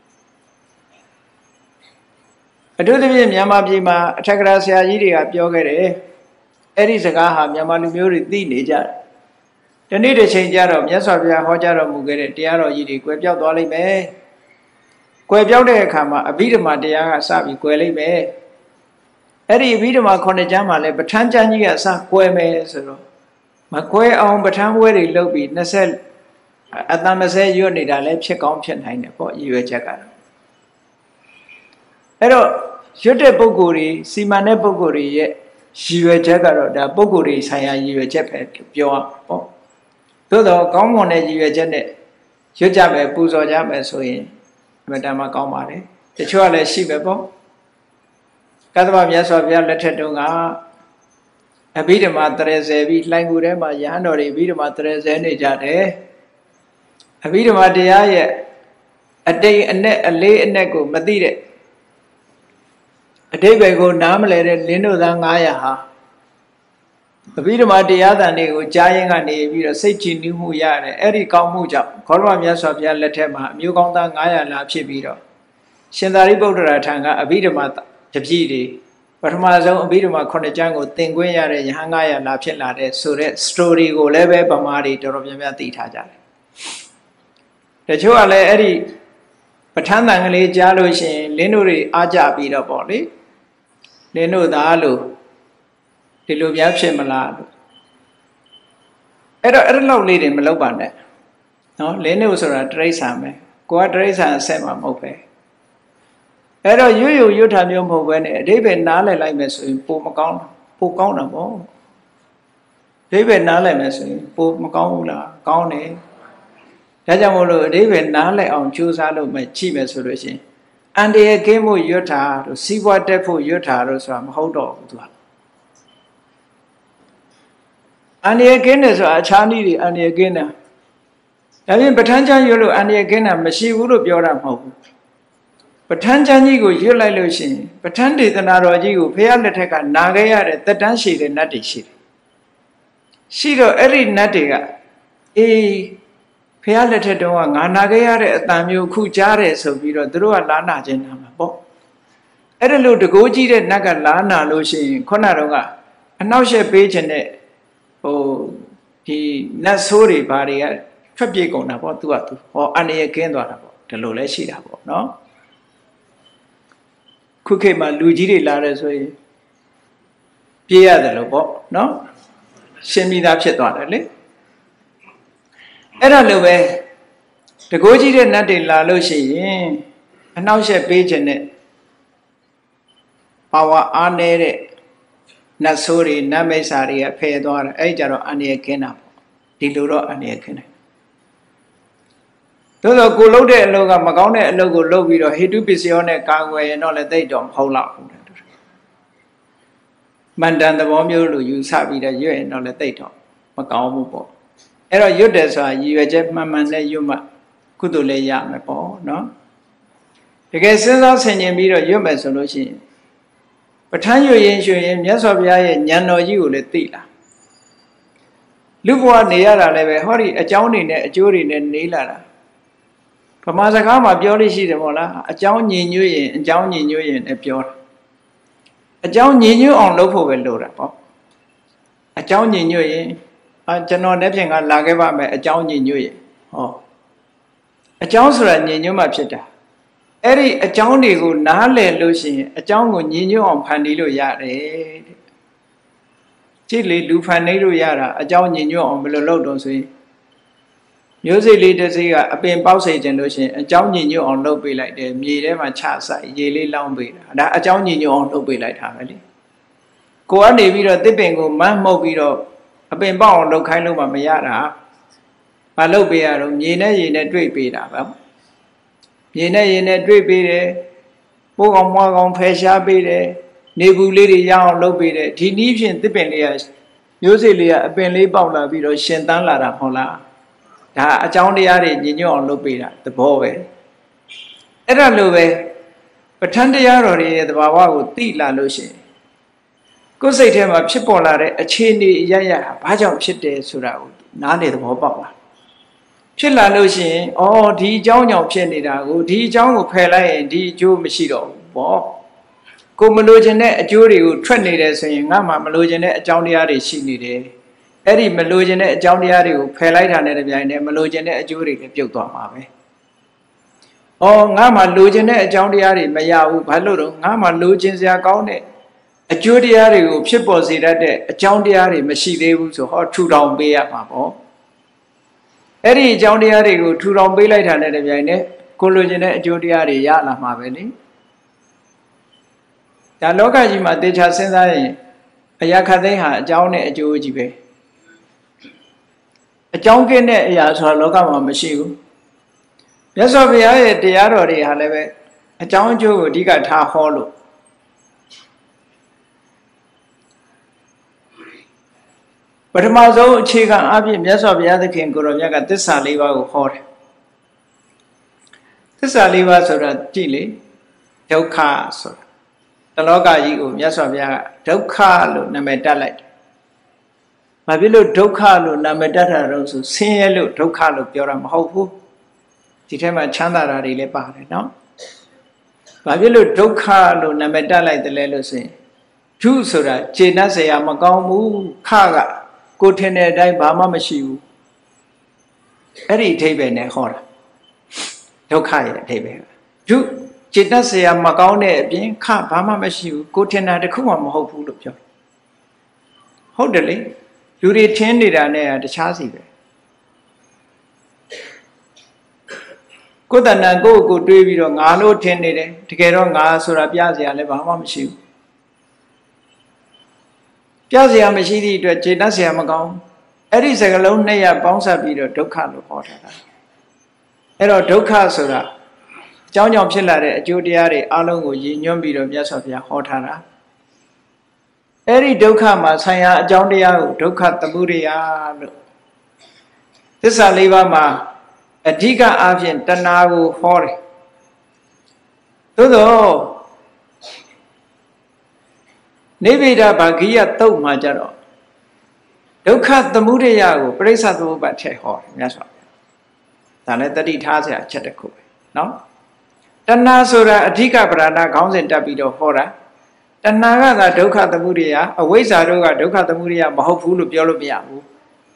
အထူးသဖြင့်မြန်မာပြည်မှာအထက်ကရာဆရာကြီးတွေကပြောခဲ့တယ်အဲ့ဒီစကားဟာမြန်မာလူမျိုးတွေသိနေကြတယ်တတနေ့တစ်ချိန်ကြတော့မြတ်စွာဘုရားဟောကြားတော်မူခဲ့တဲ့တရားတော်ကြီးတွေကွယ်ပြောက်သွားလိမ့်မယ်ကွယ်ပြောက်တဲ့အခါမှာအဘိဓမ္မာတရားကစပြီးကွယ်လိမ့်မယ်အဲ့ဒီအဘိဓမ္မာခုနှစ်ကျမ်းမှာလည်းပဋ္ဌာန်းကျမ်းကြီးကစကွယ်မယ်ဆိုတော့မကွယ်အောင်ပဋ္ဌာန်းပွဲတွေလုပ်ပြီးနှစ်ဆက်အတန်မဆဲရွတ်နေတာလည်းဖြစ်ကောင်းဖြစ်နိုင်တယ်ပေါ့ရည်ရွယ်ချက်ကတော့အဲ့တော့ရွတ်တဲ့ပုဂ္ဂိုလ်တွေစီမံတဲ့ပုဂ္ဂိုလ်တွေရဲ့ရည်ရွယ်ချက်ကတော့ဒါပုဂ္ဂိုလ်တွေဆိုင်ရာရည်ရွယ်ချက်ပဲပြောရပေါ့သို့တော့ကောင်းမွန်တဲ့ရည်ရွယ်ချက်နဲ့ရွတ်ကြမယ်ပူဇော်ကြမယ်ဆိုရင်အမှန်တမ်းကောင်းပါတယ်တချို့ကလည်းရှိပဲပေါ့ကသဗ္ဗမြတ်စွာဘုရားလက်ထက်တုန်းကအဘိဓမ္မာတရေဆယ်ပြီးလှိုင်ကူထဲမှာရဟန်းတော်တွေအဘိဓမ္မာတရေဆယ်နေကြတယ်အဘိဓမ္မာတရားရဲ့အတိတ်အနဲ့အလေးအနက်ကိုမသိတဲ့အတိတ်ပဲကိုနားမလဲတဲ့လင်းတို့သားငါးရာဟာအဘိဓမ္မာတရားတန်တွေကိုကြားရင်ကနေပြီးတော့စိတ်ကြည်နူးမှုရတယ်အဲ့ဒီကောင်းမှုကြောင့်ခေါရမမြတ်စွာဘုရားလက်ထက်မှာအမျိုးကောင်းသားငါးရာလာဖြစ်ပြီးတော့ရှင်သာရိပုတ္တရာထံကအဘိဓမ္မာတပည့်တွေပထမဆုံးအဘိဓမ္မာခုနှစ်ကျမ်းကိုသင်ခွင့်ရတဲ့ယဟန်ငါးရာလာဖြစ်လာတဲ့ဆိုတဲ့ story ကိုလည်းပဲဗမာတွေတော်တော်များများသိထားကြတယ်တချို့ကလည်းအဲ့ဒီပဋ္ဌာန်းတန်ကလေးကြားလို့ရှိရင်လင်းတို့တွေအားကြပြီးတော့ပေါ့လေလင်းတို့သားလို့ဒီလိုများဖြစ်မလားလို့အဲ့တော့အဲ့လောက်လေးတွေမလုပ်ပါနဲ့နော်လင်းတို့ဆိုတာတရိစ္ဆာန်ပဲကိုကတရိစ္ဆာန်အဆက်မှာမဟုတ်ပဲအဲ့တော့ရွရွရွထားမျိုးမဟုတ်ပဲနဲ့အဓိပ္ပာယ်နားလည်လိုက်မယ်ဆိုရင်ပိုမကောင်းပိုကောင်းတာပေါ့အဓိပ္ပာယ်နားလည်မယ်ဆိုရင်ပိုမကောင်းဘူးလားကောင်းတယ်ဒါကြောင့်မို့လို့အဓိပ္ပာယ်နားလည်အောင်ကြိုးစားလို့မဲ့ကြည့်မယ်ဆိုလို့ရှိရင်အန္တရာယ်ကင်းမှုရွတ်တာတို့စီးပွားတက်ဖို့ရွတ်တာတို့ဆိုတာမဟုတ်တော့ဘူးသူကအန္တရာယ်ကင်းတယ်ဆိုတာအခြားနည်းတွေအန္တရာယ်ကင်းတာဒါပြင်ပဋ္ဌာန်းကျမ်းရွတ်လို့အန္တရာယ်ကင်းတာမရှိဘူးလို့ပြောတာမဟုတ်ဘူးပဋ္ဌာန်းကျမ်းကြီးကိုရွတ်လိုက်လို့ရှိရင်ပဋ္ဌာန်းဒေသနာတော်ကြီးကိုဘုရားလက်ထက်ကနာခဲ့ရတဲ့တက်တန်းရှိတဲ့နတ်တွေရှိတယ်ရှိတော့အဲ့ဒီနတ်တွေကအေးဖះလက်ထက်တုန်းကငါနာခဲ့ရတဲ့အတန်မျိုးခုကြားတယ်ဆိုပြီးတော့သူတို့ကလာနာခြင်းနာမှာပေါ့အဲ့ဒါလို့တကိုးကြီးတဲ့နတ်ကလာနာလို့ရှိရင်ခုနတုန်းကအနောက်ရှက်ပေးခြင်းနဲ့ဟိုဒီနတ်ဆိုးတွေဘာတွေကထွက်ပြေးကုန်တာပေါ့သူကသူဟောအန္တရာယ်ကင်းသွားတာပေါ့ဒီလိုလဲရှိတာပေါ့နော်ခုခေတ်မှာလူကြီးတွေလာတယ်ဆိုရင်ပြေးရတယ်လို့ပေါ့နော်ရှင်းပြီးသားဖြစ်သွားတယ်လေအဲ့ဒါလိုပဲတကိုးကြီးတဲ့နတ်တွေလာလို့ရှိရင်အနှောက်အယှက်ပေးခြင်းနဲ့ပါဝါအားနေတဲ့နတ်ဆိုးတွေနတ်မိတ်ဆာတွေကဖယ်သွားတယ်အဲ့ကြတော့အန္တရာယ်ကင်းတာပေါ့ဒီလိုတော့အန္တရာယ်ကင်းတယ်သို့သောကိုလှုပ်တဲ့အလုပ်ကမကောင်းတဲ့အလုပ်ကိုလုပ်ပြီးတော့ဟေတုပစ္စယောနဲ့ကာကွယ်ရင်တော့လည်းသိတော့မဟုတ်တော့ဘူးမန္တန်သဘောမျိုးလိုယူဆပြီးတော့ရွတ်ရင်တော့လည်းသိတော့မကောင်းဘူးပေါ့အဲ့တော့ရွတ်တယ်ဆိုတာရည်ရွယ်ချက်မှန်မှန်နဲ့ရွတ်မှကုသိုလ်လည်းရမယ်ပေါ့နော်တကယ်စဉ်းစားဆင်ခြင်ပြီးတော့ရွတ်မယ်ဆိုလို့ရှိရင်ပဋ္ဌာန်းရွတ်ရင်ရွှေရင်မြတ်စွာဘုရားရဲ့ဉာဏ်တော်ကြီးကိုလည်းသိလာလူဘဝနေရတာလည်းပဲဟောဒီအကြောင်းတွေနဲ့အကျိုးတွေနဲ့နေလာတာဗမာစကားမှာပြောလို့ရှိတယ်မို့လားအကြောင်းညင်ညွတ်ရင်အကြောင်းညင်ညွတ်ရင်လည်းပြောတာအကြောင်းညင်ညွတ်အောင်လုပ်ဖို့ပဲလိုတာပေါ့အကြောင်းညင်ညွတ်ရင်အာကျွန်တော်လည်းပြင်ကလာခဲ့ပါမယ်အကြောင်းညင်ညွတ်ရင်ဟောအကြောင်းဆိုတာညင်ညွတ်မှဖြစ်တာအဲ့ဒီအကြောင်းတွေကိုနားလည်လို့ရှိရင်အကြောင်းကိုညင်ညွတ်အောင်ဖန်တီးလို့ရတယ်တဲ့ကြည့်လေလူဖန်နေလို့ရတာအကြောင်းညင်ညွတ်အောင်ဘယ်လိုလုပ်တော့ဆိုရင်မျိုးစိလေးတစ်စိကအပင်ပေါက်စေခြင်းလို့ရှိရင်အကြောင်းညင်ညွတ်အောင်လုပ်ပေးလိုက်တယ်မြေထဲမှာချဆိုင်ရေလေးလောင်းပေးတာဒါအကြောင်းညင်ညွတ်အောင်လုပ်ပေးလိုက်တာပဲလေကိုကနေပြီးတော့တစ်ပင်ကိုမန်းမှုတ်ပြီးတော့အပင်ပေါက်အောင်လုပ်ခိုင်းလို့မှမရတာမလုပ်ပေးရတော့မြေနဲ့ရေနဲ့တွေ့ပေးတာပဲမြေနဲ့ရေနဲ့တွေ့ပေးတယ်ပိုးကောင်မွားကောင်ဖယ်ရှားပေးတယ်နေဘူးလေးတွေရအောင်လုပ်ပေးတယ်ဒီနည်းဖြင့်တစ်ပင်လေးကမျိုးစိလေးကအပင်လေးပေါက်လာပြီးတော့ရှင်သန်လာတာမဟုတ်လားဒါအကြောင်းတရားတွေညင်ညွတ်အောင်လုပ်ပေးတာသဘောပဲအဲ့ဒါလိုပဲပဋ္ဌာန်းတရားတော်တွေရဲ့သဘာဝကိုသိလာလို့ရှိရင်ကိုယ်စိတ်ထဲမှာဖြစ်ပေါ်လာတဲ့အခြေအနေအရရဘာကြောင့်ဖြစ်တယ်ဆိုတာကိုနားလေသဘောပေါက်လာဖြစ်လာလို့ရှိရင်အော်ဒီအကြောင်းကြောင့်ဖြစ်နေတာကိုဒီအကြောင်းကိုဖယ်လိုက်ရင်ဒီအကျိုးမရှိတော့ဘူးပေါ့ကိုမလိုချင်တဲ့အကျိုးတွေကိုထွက်နေတယ်ဆိုရင်ငါမှမလိုချင်တဲ့အကြောင်းတရားတွေရှိနေတယ်အဲ့ဒီမလိုချင်တဲ့အကြောင်းတရားတွေကိုဖယ်လိုက်တာနဲ့တပြိုင်တည်းမလိုချင်တဲ့အကျိုးတွေလည်းပြုတ်သွားမှာပဲ။အော်ငါမှလိုချင်တဲ့အကြောင်းတရားတွေမရဘူးဘာလို့တော့ငါမှလိုချင်စရာကောင်းတဲ့အကျိုးတရားတွေကိုဖြစ်ပေါ်စေတတ်တဲ့အကြောင်းတရားတွေမရှိသေးဘူးဆိုဟောထူထောင်ပေးရမှာပေါ့။အဲ့ဒီအကြောင်းတရားတွေကိုထူထောင်ပေးလိုက်တာနဲ့တပြိုင်တည်းကိုလိုချင်တဲ့အကျိုးတရားတွေရလာမှာပဲလေ။ဒါလောကကြီးမှာတေချာစဉ်းစားရင်အရာခတ်သိမ်းဟာအကြောင်းနဲ့အကျိုးကြီးပဲအကြောင်းကင်းတဲ့အရာဆိုတာလောကမှာမရှိဘူးမြတ်စွာဘုရားရဲ့တရားတော်တွေဟာလည်းပဲအကြောင်းအကျိုးကိုအဓိကထားဟောလို့ပထမဆုံးအခြေခံအဖြစ်မြတ်စွာဘုရားသခင်ကိုရောမြတ်ကသစ္စာလေးပါးကိုဟောတယ်သစ္စာလေးပါးဆိုတာကြည့်လေဒုက္ခဆိုတာတလောကကြီးကိုမြတ်စွာဘုရားကဒုက္ခလို့နာမည်တက်လိုက်တယ်။ဘာဖြစ်လို့ဒုက္ခလို့နာမည်တက်တာတော့ဆိုဆင်းရဲလို့ဒုက္ခလို့ပြောတာမဟုတ်ဘူး။ဒီထဲမှာချမ်းသာတာတွေလည်းပါတယ်နော်။ဘာဖြစ်လို့ဒုက္ခလို့နာမည်တက်လိုက်တယ်လဲလို့ဆိုရင်ဒုဆိုတာခြေနှက်เสียမကောင်းဘူးခကကိုထင်တဲ့အတိုင်းဘာမှမရှိဘူး။အဲ့ဒီအဓိပ္ပာယ်နဲ့ဟောတာဒုက္ခရဲ့အဓိပ္ပာယ်ဒုจิตတ်เสียမကောင်းတဲ့အပြင်ခဘာမှမရှိဘူးကိုထင်တာတခုမှမဟုတ်ဘူးလို့ပြောဟုတ်တယ်လေလူတွေထင်နေတာနဲ့တခြားစီပဲကိုယ်တဏ္ဍကိုယ့်ကိုတွေးပြီးတော့ငါလို့ထင်နေတယ်တကယ်တော့ငါဆိုတာပြเสียလည်းဘာမှမရှိဘူးပြเสียမရှိသည့်အတွက်จิตတ်เสียမကောင်းအဲ့ဒီစကားလုံးနှစ်ရပေါင်းစပ်ပြီးတော့ဒုက္ခလို့ဟောထားတာအဲ့တော့ဒုက္ခဆိုတာအကြောင်းကြောင့်ဖြစ်လာတဲ့အကျိုးတရားတွေအလုံးကိုရည်ညွှန်းပြီးတော့မြတ်စွာဘုရားဟောထားတာအဲ့ဒီဒုက္ခမှာဆိုင်ရာအကြောင်းတရားကိုဒုက္ခသမုဒယလို့သစ္စာလေးပါးမှာအဓိကအားဖြင့်တဏှာကိုဟောတယ်သို့သောနိဗ္ဗိဒဗာဂိယတုတ်မှာကြတော့ဒုက္ခသမုဒယကိုပရိစ္ဆသမုပ္ပါဒ်ထည့်ဟောတယ်မြတ်စွာဘုရားဒါလည်းတတိထားစရာအချက်တစ်ခုပဲနော်တဏှာဆိုတာအဓိကပဓာနာခေါင်းစဉ်တက်ပြီးတော့ဟောတာတဏှာကသာဒုက္ခသမုဒယအဝိဇ္ဇာတို့ကဒုက္ခသမုဒယမဟုတ်ဘူးလို့ပြောလို့မရဘူး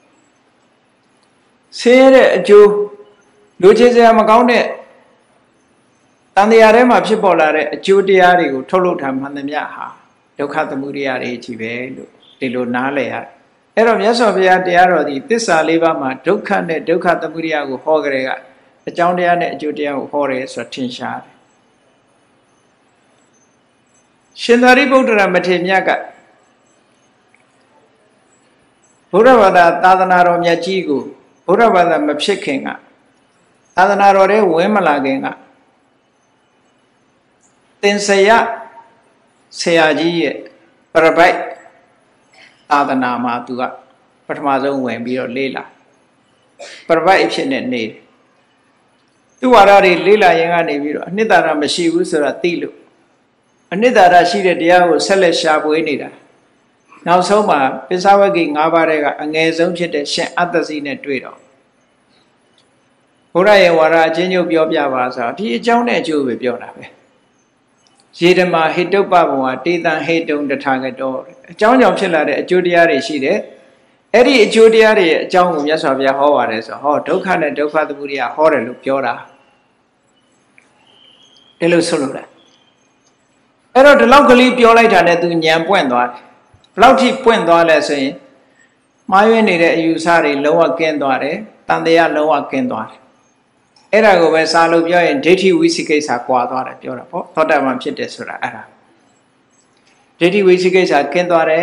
ဆင်းရဲတဲ့အကျိုးလူချင်းစရာမကောင်းတဲ့တန်တရားထဲမှာဖြစ်ပေါ်လာတဲ့အကျိုးတရားတွေကိုထုတ်လုပ်ထားမှန်သမျှဟာဒုက္ခသမုဒယတွေကြီးပဲလို့ဒီလိုနားလည်ရတယ်အဲ့တော့မြတ်စွာဘုရားတရားတော်ဒီသစ္စာလေးပါးမှာဒုက္ခနဲ့ဒုက္ခသမုဒယကိုဟောကြတဲ့ကအကြောင်းတရားနဲ့အကျိုးတရားကိုဟောတယ်ဆိုတော့ထင်ရှားတယ်ရှင်သာရိပုတ္တရာမထေရမြတ်ကဘုရားဘာသာသာသနာတော်မြတ်ကြီးကိုဘုရားဘာသာမဖြစ်ခင်ကသာသနာတော်ထဲဝင်မလာခင်ကသင်္ဆယဆရာကြီးရဲ့ပရပိုက်သာသနာမှာသူကပထမဆုံးဝင်ပြီးတော့လေးလာပရပိုက်အဖြစ်နဲ့နေတယ်သူဝါဒတွေလေးလာရင်ကနေပြီးတော့အနှစ်သာရမရှိဘူးဆိုတာသိလို့အနှစ်သာရရှိတဲ့တရားကိုဆက်လက်ရှာဖွေနေတာနောက်ဆုံးမှာပစ္စဝဂိ၅ပါးထဲကအငယ်ဆုံးဖြစ်တဲ့ရှင်အတ္တစီနဲ့တွေ့တော့ဘုရားရဲ့ဝါဒအချင်းချင်းပြောပြပါဆိုတော့ဒီအကြောင်းနဲ့အကျိုးပဲပြောတာပဲယေဓမာဟိတုပ္ပဘဝတေတံဟိတုံတထာဂတောအကြောင်းကြောင့်ဖြစ်လာတဲ့အကျိုးတရားတွေရှိတယ်အဲ့ဒီအကျိုးတရားတွေရဲ့အကြောင်းကိုမြတ်စွာဘုရားဟောပါတယ်ဆိုတော့ဟောဒုက္ခနဲ့ဒုက္ခသမုဒယဟောတယ်လို့ပြောတာဒီလိုဆိုလို့လားအဲ့တော့ဒီလောက်ကလေးပြောလိုက်တာနဲ့သူညံပွင့်သွားတယ်ဘလောက်ထိပွင့်သွားလဲဆိုရင်မှားယွင်းနေတဲ့အယူဆတွေလုံးဝကင်းသွားတယ်တန်တရားလုံးဝကင်းသွားတယ်အဲ့ဒါကိုပဲစာလို့ပြောရင်ဒိဋ္ဌိဝိသိကိစ္စကွာသွားတယ်ပြောတာပေါ့သောတာပန်ဖြစ်တယ်ဆိုတာအဲ့ဒါဒိဋ္ဌိဝိသိကိစ္စကင်းသွားတယ်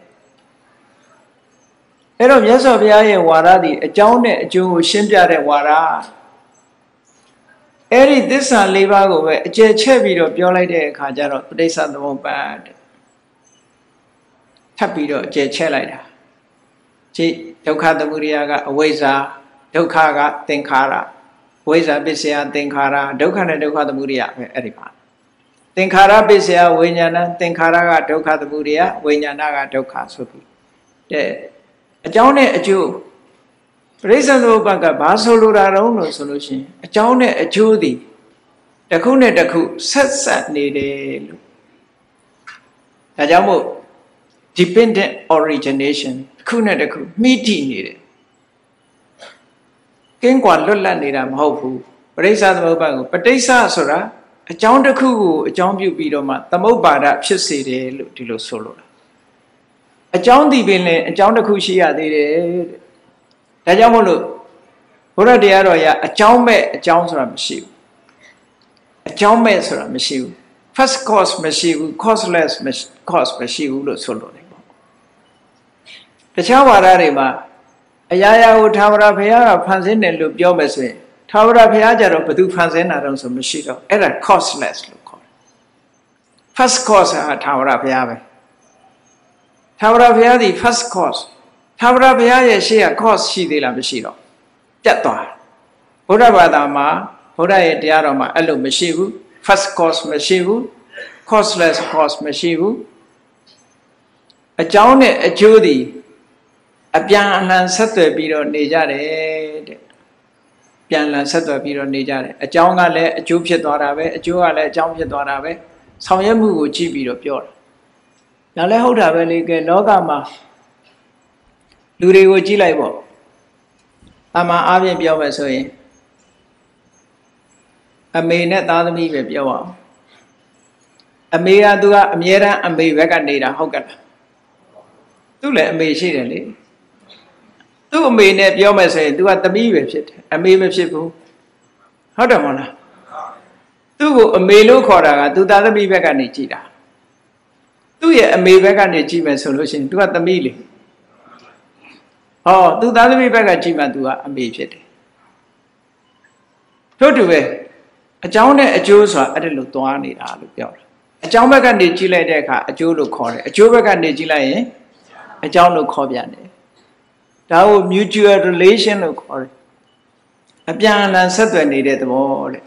အဲ့တော့မြတ်စွာဘုရားရဲ့ဝါဒဒီအကြောင်းနဲ့အကျိုးကိုရှင်းပြတဲ့ဝါဒအဲ့ဒီသစ္စာလေးပါးကိုပဲအကျယ်ချဲ့ပြီးတော့ပြောလိုက်တဲ့အခါကျတော့ပဋိစ္စသမုပ္ပါဒ်ထပ်ပြီးတော့အကျယ်ချဲ့လိုက်တာကြည့်ဒုက္ခသမုဒယကအဝိဇ္ဇာဒုက္ခကသင်္ခါရဝိဇ္ဇာပစ္စယသင်္ခါရဒုက္ခနဲ့ဒုက္ခသမုဒယပဲအဲ့ဒီပါသင်္ခါရပစ္စယဝိညာဏသင်္ခါရကဒုက္ခသမုဒယဝိညာဏကဒုက္ခဆိုပြီးတဲ့အကြောင်းနဲ့အကျိုးပရိစ္ဆေသမုပ္ပါဒ်ကဘာဆိုလိုတာတော့လို့ဆိုလို့ရှိရင်အကြောင်းနဲ့အကျိုးသည်တစ်ခုနဲ့တစ်ခုဆက်ဆက်နေတယ်လို့ဒါကြောင့်မို့ dependent origination ခုနဲ့တခုမိတိနေတယ်ကင်းကွာလွတ်လပ်နေတာမဟုတ်ဘူးပရိစ္ဆသမုပ္ပါဒ်ကိုပဋိစ္စဆိုတာအကြောင်းတစ်ခုကိုအကြောင်းပြုပြီးတော့မှသမုပ္ပါဒဖြစ်စေတယ်လို့ဒီလိုဆိုလို့အကြောင်းဒီပင်လည်းအကြောင်းတစ်ခုရှိရသေးတယ်တဲ့ဒါကြောင့်မို့လို့ဘုရားတရားတော်ရအကြောင်းမဲ့အကြောင်းဆိုတာမရှိဘူးအကြောင်းမဲ့ဆိုတာမရှိဘူး first cause မရှိဘူး causeless cause မရှိဘူးလို့ဆိုလို့တယ်ပေါ့တခြားဝါဒတွေမှာအရာရာကိုသာဝရဘုရားကဖန်ဆင်းတယ်လို့ပြောမယ်ဆိုရင်သာဝရဘုရားကြတော့ဘယ်သူဖန်ဆင်းတာတော့ဆိုမရှိတော့အဲ့ဒါ causeless လို့ခေါ်တယ် first cause ကသာဝရဘုရားပဲသာဝရဘုရားဒီ first cause သာဝရဘုရားရဲ့ရှေ့က cause ရှိသေးလားမရှိတော့ပြတ်သွားဘုရားဘာသာမှာဘုရားရဲ့တရားတော်မှာအဲ့လိုမရှိဘူး first cause မရှိဘူး causeless cause မရှိဘူးအကြောင်းနဲ့အကျိုးဒီအပြန်အလှန်ဆက်သွယ်ပြီးတော့နေကြတယ်တဲ့ပြန်လှန်ဆက်သွယ်ပြီးတော့နေကြတယ်အကြောင်းကလည်းအကျိုးဖြစ်သွားတာပဲအကျိုးကလည်းအကြောင်းဖြစ်သွားတာပဲဆောင်ရွက်မှုကိုကြည့်ပြီးတော့ပြောတာဒါလည်းဟုတ်တာပဲလေကဲလောကမှာလူတွေကိုကြည့်လိုက်ပေါ့အမှန်အားဖြင့်ပြောမယ်ဆိုရင်အမေနဲ့သားသမီးပဲပြောအောင်အမေကသူကအမြဲတမ်းအမေဘက်ကနေတာဟုတ်ကဲ့လားသူလည်းအမေရှိတယ်လေသူ့အမေနဲ့ပြောမယ်ဆိုရင် तू ကသမီးပဲဖြစ်တယ်အမေမဖြစ်ဘူးဟုတ်တယ်မဟုတ်လားသူ့ကိုအမေလို့ခေါ်တာက तू သားသမီးဘက်ကနေကြည်တာသူ့ရဲ့အမေဘက်ကနေကြည်မယ်ဆိုလို့ရှိရင် तू ကသမီးလေဟော तू သားသမီးဘက်ကကြည်မှ तू ကအမေဖြစ်တယ်တို့တူပဲအကြောင်းနဲ့အကျိုးဆိုတာအဲ့ဒါလို့သွားနေတာလို့ပြောတာအကြောင်းဘက်ကနေကြည်လိုက်တဲ့အခါအကျိုးလို့ခေါ်တယ်အကျိုးဘက်ကနေကြည်လိုက်ရင်အကြောင်းလို့ခေါ်ပြန်တယ်ဒါကို mutual relation လို့ခေါ်တယ်အပြန်အလှန်ဆက်သွယ်နေတဲ့သဘောတဲ့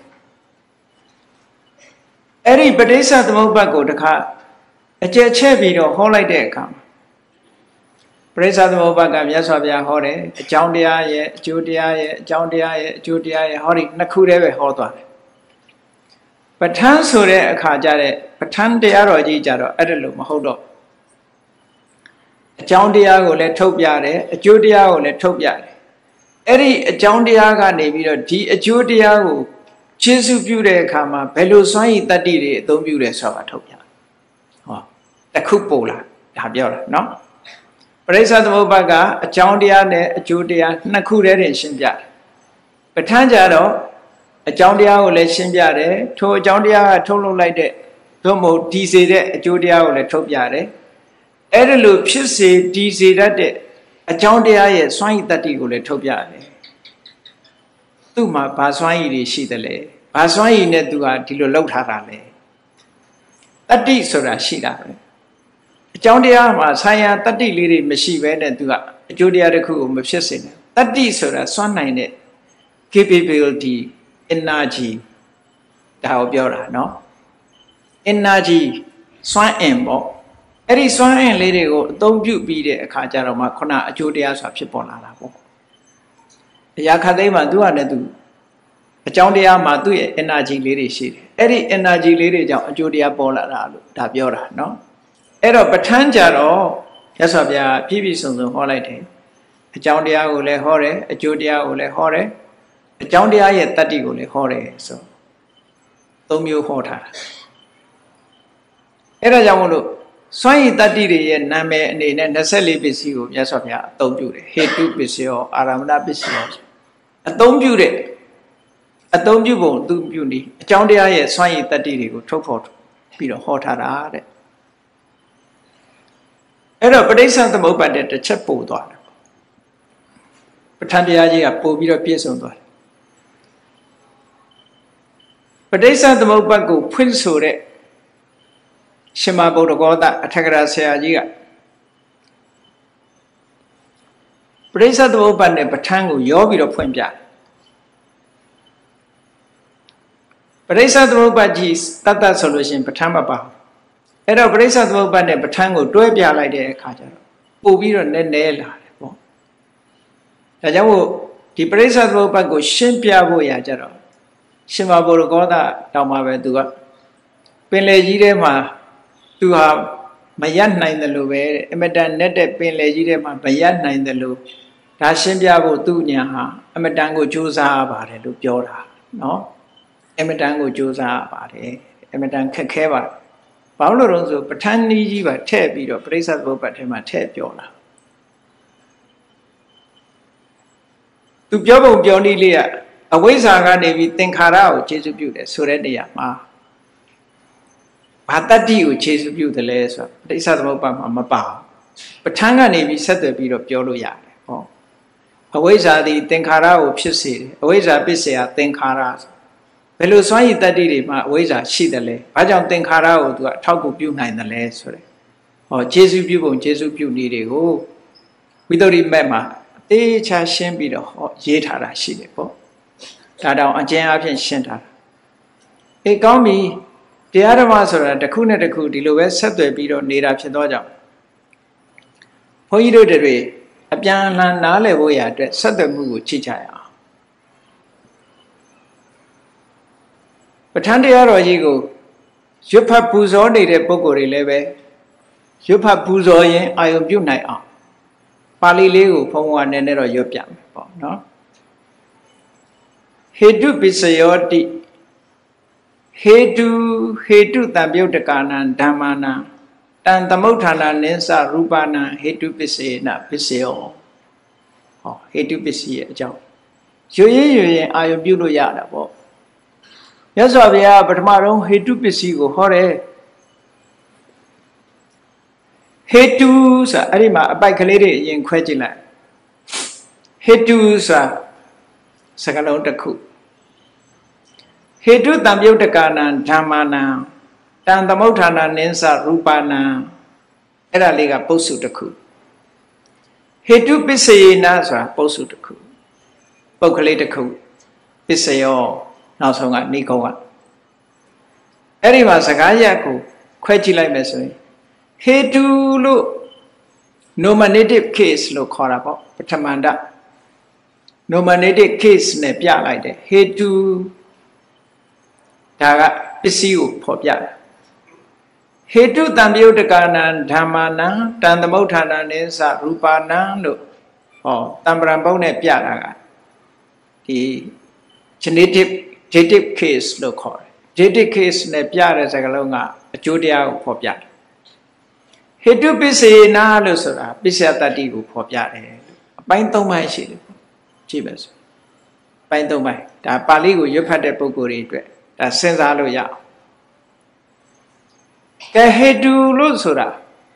အဲ့ဒီပဋိစ္စသမုပ္ပါဒ်ကိုတခါအကျယ်ချဲ့ပြီးတော့ဟောလိုက်တဲ့အခါပဋိစ္စသမုပ္ပါဒ်ကမြတ်စွာဘုရားဟောတယ်အကြောင်းတရားရဲ့အကျိုးတရားရဲ့အကြောင်းတရားရဲ့အကျိုးတရားရဲ့ဟောဒီနှစ်ခုတည်းပဲဟောသွားတယ်ပဋ္ဌာန်းဆိုတဲ့အခါကျတဲ့ပဋ္ဌာန်းတရားတော်ကြီးကြတော့အဲ့ဒါလို့မဟုတ်တော့အကြောင်းတရားကိုလည်းထုတ်ပြတယ်အကျိုးတရားကိုလည်းထုတ်ပြတယ်အဲ့ဒီအကြောင်းတရားကနေပြီးတော့ဒီအကျိုးတရားကိုကျေစုပြုတဲ့အခါမှာဘယ်လိုစွမ်းရည်တတ္တိတွေအသုံးပြုတယ်ဆိုတာထုတ်ပြဟောတစ်ခုပို့လာဒါပြောတာနော်ပရိစ္ဆသမုပ္ပါဒ်ကအကြောင်းတရားနဲ့အကျိုးတရားနှစ်ခုတည်းတင်ရှင်းပြတယ်ပဋ္ဌာန်းကြတော့အကြောင်းတရားကိုလည်းရှင်းပြတယ်ထိုအကြောင်းတရားကထုတ်လုပ်လိုက်တဲ့သို့မဟုတ်ဒီစေတဲ့အကျိုးတရားကိုလည်းထုတ်ပြတယ်အဲ့ဒါလို့ဖြစ်စေဒီစေတတ်တဲ့အကြောင်းတရားရဲ့စွမ်းရည်တတ္တိကိုလည်းထုတ်ပြတယ်သူ့မှာဘာစွမ်းရည်တွေရှိသလဲဘာစွမ်းရည်နဲ့သူကဒီလိုလှုပ်ထားတာလဲတတ္တိဆိုတာရှိတာပဲအကြောင်းတရားမှာဆိုင်ရာတတ္တိလေးတွေမရှိဘဲနဲ့သူကအကျိုးတရားတစ်ခုကိုမဖြစ်စေနဲ့တတ္တိဆိုတာစွမ်းနိုင်တဲ့ capability energy ဒါကိုပြောတာเนาะ energy စွမ်းအင်ပေါ့အဲ့ဒီစွမ်းအင်လေးတွေကိုအသုံးပြုပြီးတဲ့အခါကျတော့မှခုနအကျိုးတရားဆိုတာဖြစ်ပေါ်လာတာပေါ့အရာခတ်သိမ်းမှာသူကလည်းသူအကြောင်းတရားမှာသူ့ရဲ့ energy လေးတွေရှိတယ်အဲ့ဒီ energy လေးတွေကြောင့်အကျိုးတရားပေါ်လာတာလို့ဒါပြောတာเนาะအဲ့တော့ပဋ္ဌာန်းကြတော့ရသော်ဗျာပြည့်ပြည့်စုံစုံဟောလိုက်တယ်အကြောင်းတရားကိုလည်းဟောတယ်အကျိုးတရားကိုလည်းဟောတယ်အကြောင်းတရားရဲ့တတ္တိကိုလည်းဟောတယ်ဆိုသုံးမျိုးဟောထားတာအဲ့ဒါကြောင့်မို့လို့စွမ်းရည်တတ္တိတွေရဲ့နာမည်အနေနဲ့၂၄ပစ္စည်းကိုမြတ်စွာဘုရားအသုံးပြုတယ်ဟေတုပစ္စည်းရောအာရမဏပစ္စည်းရောအသုံးပြုတဲ့အသုံးပြုပုံသူပြုနေအကြောင်းတရားရဲ့စွမ်းရည်တတ္တိတွေကိုထုတ်ဖော်ပြီးတော့ဟောထားတာတဲ့အဲ့တော့ပဋိစ္စသမုပ္ပါဒ်တဲ့တစ်ချက်ပို့သွားတယ်ပဋ္ဌာန်းတရားကြီးကပို့ပြီးတော့ပြည့်စုံသွားတယ်ပဋိစ္စသမုပ္ပါဒ်ကိုဖွင့်ဆိုတဲ့ရှင်မဗုဒ္ဓဂေါတအထက်ကရာဆရာကြီးကပဋိစ္စသမုပ္ပါဒ်နဲ့ပဋ္ဌာန်းကိုရောပြီးတော့ဖွင့်ပြပဋိစ္စသမုပ္ပါဒ်ကြီးတတ်တတ်ဆိုလို့ရှိရင်ပဋ္ဌာန်းမပါအဲ့တော့ပဋိစ္စသမုပ္ပါဒ်နဲ့ပဋ္ဌာန်းကိုတွဲပြလိုက်တဲ့အခါကျတော့ပို့ပြီးတော့နည်းနည်းလာတယ်ပေါ့ဒါကြောင့်မို့ဒီပဋိစ္စသမုပ္ပါဒ်ကိုရှင်းပြဖို့ရကြတော့ရှင်မဗုဒ္ဓဂေါတတောင်မှပဲသူကပင်လေကြီးထဲမှာသူဟာမရနိုင်တယ်လို့ပဲအမတန်နဲ့တဲ့ပင်လေကြီးထဲမှာမရနိုင်တယ်လို့ဒါရှင်းပြဖို့သူ့ညာဟာအမတန်ကိုကြိုးစားပါတယ်လို့ပြောတာနော်အမတန်ကိုကြိုးစားပါတယ်အမတန်ခက်ခဲပါတယ်ဘာလို့လဲဆိုပဋ္ဌာန်းကြီးကြီးပါထည့်ပြီးတော့ပရိစ္ဆေသမုပ္ပါဒ်ထဲမှာထည့်ပြောတာသူပြောပုံပြောနည်းလေးကအဝိဇ္ဇာကနေပြီးသင်္ခါရကိုခြေစွပြုတယ်ဆိုတဲ့နေရာမှာဘာတတ္တိကိုခြေစွပြုတယ်လဲဆိုတော့ပရိစ္ဆေသမုပ္ပါဒ်မှာမပါဘူးပဋ္ဌာန်းကနေပြီးဆက်သွယ်ပြီးတော့ပြောလို့ရတယ်ဟောအဝိဇ္ဇာသည်သင်္ခါရကိုဖြစ်စေတယ်အဝိဇ္ဇာပစ္စယသင်္ခါရဘယ်လိုစွမ်းရည်တတ္တိတွေမှာအဝိဇ္ဇာရှိတယ်လဲဘာကြောင့်သင်္ခါရကိုသူကအထောက်အကူပြုနိုင်တယ်လဲဆိုတဲ့ဟောခြေစွပြုပုံခြေစွပြုနည်းတွေကိုဝိသုဒ္ဓိမက်မှာအသေးချာရှင်းပြီးတော့ဟောရေးထားတာရှိတယ်ပေါ့ဒါတောင်အကျဉ်းအဖြစ်ရှင်းထားတာအေးကောင်းပြီတရားဓမ္မဆိုတာတစ်ခုနဲ့တစ်ခုဒီလိုပဲဆက်သွယ်ပြီးတော့နေတာဖြစ်သောကြောင့်ဘုန်းကြီးတို့တွေအပြန်အလှန်နားလည်ဖို့ရအတွက်ဆက်သွယ်မှုကိုကြည့်ကြရအောင်ပဋ္ဌာန်းတရားတော်ကြီးကိုရွတ်ဖတ်ပူဇော်နေတဲ့ပုဂ္ဂိုလ်တွေလည်းပဲရွတ်ဖတ်ပူဇော်ရင်အာယုံပြုနိုင်အောင်ပါဠိလေးကိုဘုန်းဘုန်းကနည်းနည်းတော့ရွတ်ပြမယ်ပေါ့နော်ဟေတုပစ္စယောတိဟေတုဟေတုတံပြုတ်တကာနံဓမ္မာနံတံသမုဋ္ဌာနာနိစ္စရူပနာဟေတုပစ္စေနပစ္စယောဟောဟေတုပစ္စည်းရဲ့အကြောင်းရွရင်းရွရင်အာယုပြုလို့ရတာပေါ့မြတ်စွာဘုရားပထမဆုံးဟေတုပစ္စည်းကိုဟောတယ်ဟေတုဆိုအဲ့ဒီမှာအပိုက်ကလေးတွေအရင်ခွဲကြည့်လိုက်ဟေတုဆိုစကားလုံးတစ်ခုဟေတုတံပြုတ်တကာနံဓမ္မာနံတံသမုဋ္ဌာနာနိစ္စရူပနာအဲ့ဒါလေးကပုစုတစ်ခုဟေတုပစ္စယေနဆိုတာပုစုတစ်ခုပုတ်ကလေးတစ်ခုပစ္စယောနောက်ဆုံးကနိဂုံးကအဲ့ဒီမှာစကားရပ်ကိုခွဲကြည့်လိုက်မယ်ဆိုရင်ဟေတုလို့ nominative case လို့ခေါ်တာပေါ့ပထမန္တ nominative case နဲ့ပြလိုက်တယ်ဟေတုဒါကပစ္စည်းကိုဖော်ပြတယ်ဟေတုတံပြုတ်တကာနံဓမ္မာနံတံသမုဋ္ဌာနာနိစ္စရူပနာလို့ဟောတံပရံပုံနဲ့ပြတာကဒီ genetic dative case လို့ခေါ်တယ် dative case နဲ့ပြတဲ့စကားလုံးကအကျိုးတရားကိုဖော်ပြတယ်ဟေတုပစ္စေနာလို့ဆိုတာပစ္စယတတ္တိကိုဖော်ပြတယ်အပိုင်းသုံးပိုင်းရှိတယ်ကြည့်ပါစို့အပိုင်းသုံးပိုင်းဒါပါဠိကိုရွတ်ဖတ်တဲ့ပုဂ္ဂိုလ်တွေအတွက်ဒါစဉ်းစားလို့ရအောင်ကဲဟေတုလို့ဆိုတာ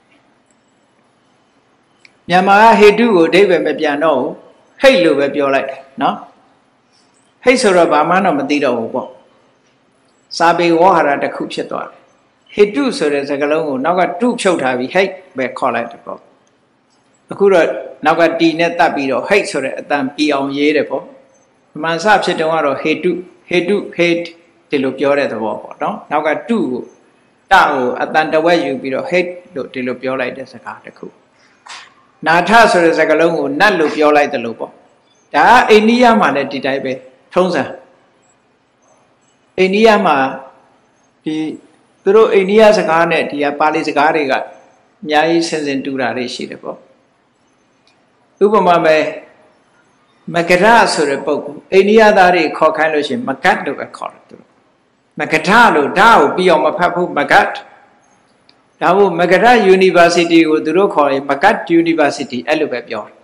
မြန်မာဟေတုကိုအဓိပ္ပာယ်မပြန်တော့ဘူးဟိတ်လို့ပဲပြောလိုက်တယ်နော်ဟိတ်ဆိုတော့ဘာမှတော့မသိတော့ဘူးပေါ့စာပေဝေါဟာရတစ်ခုဖြစ်သွားတယ်ဟေတုဆိုတဲ့စကားလုံးကိုနောက်ကတုဖြုတ်ထားပြီးဟိတ်ပဲခေါ်လိုက်တယ်ပေါ့အခုတော့နောက်ကတီနဲ့တတ်ပြီးတော့ဟိတ်ဆိုတဲ့အတန်ပြအောင်ရေးတယ်ပေါ့မှန်စဖြစ်တုန်းကတော့ဟေတုဟေတုဟေတ်ဒီလိုပြောတဲ့သဘောပေါ့နော်နောက်ကတုကိုတကိုအတန်တဝက်ယူပြီးတော့ဟိတ်လို့ဒီလိုပြောလိုက်တဲ့စကားတစ်ခုနာထဆိုတဲ့စကားလုံးကိုနတ်လို့ပြောလိုက်တယ်လို့ပေါ့ဒါအိန္ဒိယမှာလည်းဒီတိုင်းပဲထုံးစံအိန္ဒိယမှာဒီသူတို့အိန္ဒိယစကားနဲ့ဒီကပါဠိစကားတွေကအများကြီးဆင်ဆင်တူတာတွေရှိတယ်ပေါ့ဥပမာပဲမဂရဆိုတဲ့ပုဂ္ဂိုလ်အိန္ဒိယသားတွေခေါ်ခိုင်းလို့ရှိရင်မဂတ်လို့ပဲခေါ်တယ်သူတို့မဂထလို့ဓာတ်ကိုပြီးအောင်မဖတ်ဘူးမဂတ်ဒါမို့မဂရ University ကိုသူတို့ခေါ်ရင်မဂတ် University အဲ့လိုပဲပြောတယ်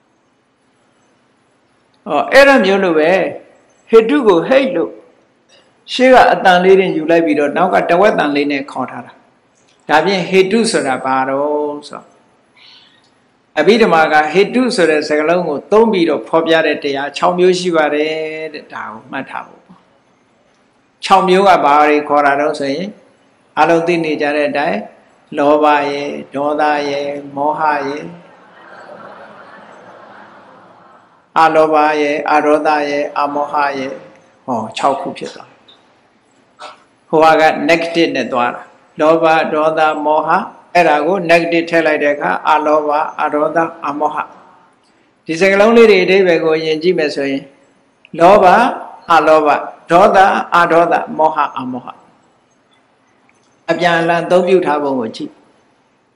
ဟောအဲ့ဒါမျိုးလို့ပဲဟေတုကိုဟိတ်လို့ရှေ့ကအတန်လေးတွေယူလိုက်ပြီးတော့နောက်ကတဝက်တန်လေးနဲ့ခေါ်ထားတာဒါဖြင့်ဟေတုဆိုတာဘာတော့ဆိုအဘိဓမ္မာကဟေတုဆိုတဲ့စကားလုံးကိုသုံးပြီးတော့ဖော်ပြတဲ့တရား၆မျိုးရှိပါတယ်တဲ့ဒါကိုမှတ်ထားဖို့ပေါ့၆မျိုးကဘာတွေခေါ်တာတော့ဆိုရင်အလုံးသိနေကြတဲ့အတိုင်းလောဘရဲ့ဒေါသရဲ့မောဟရဲ့အလောဘရဲ့အရောဓရဲ့အမောဟရဲ့ဟော၆ခုဖြစ်သွားဟိုက negative နဲ့သွားတာလောဘဒေါသမောဟအဲ့ဒါကို negative ထည့်လိုက်တဲ့အခါအလောဘအရောဓအမောဟဒီစကားလုံးလေးတွေအဓိပ္ပာယ်ကိုယဉ်ကြည့်မယ်ဆိုရင်လောဘအလောဘဒေါသအဒေါသမောဟအမောဟအပြန်အလှန်သုံးပြုထားပုံကိုကြည့်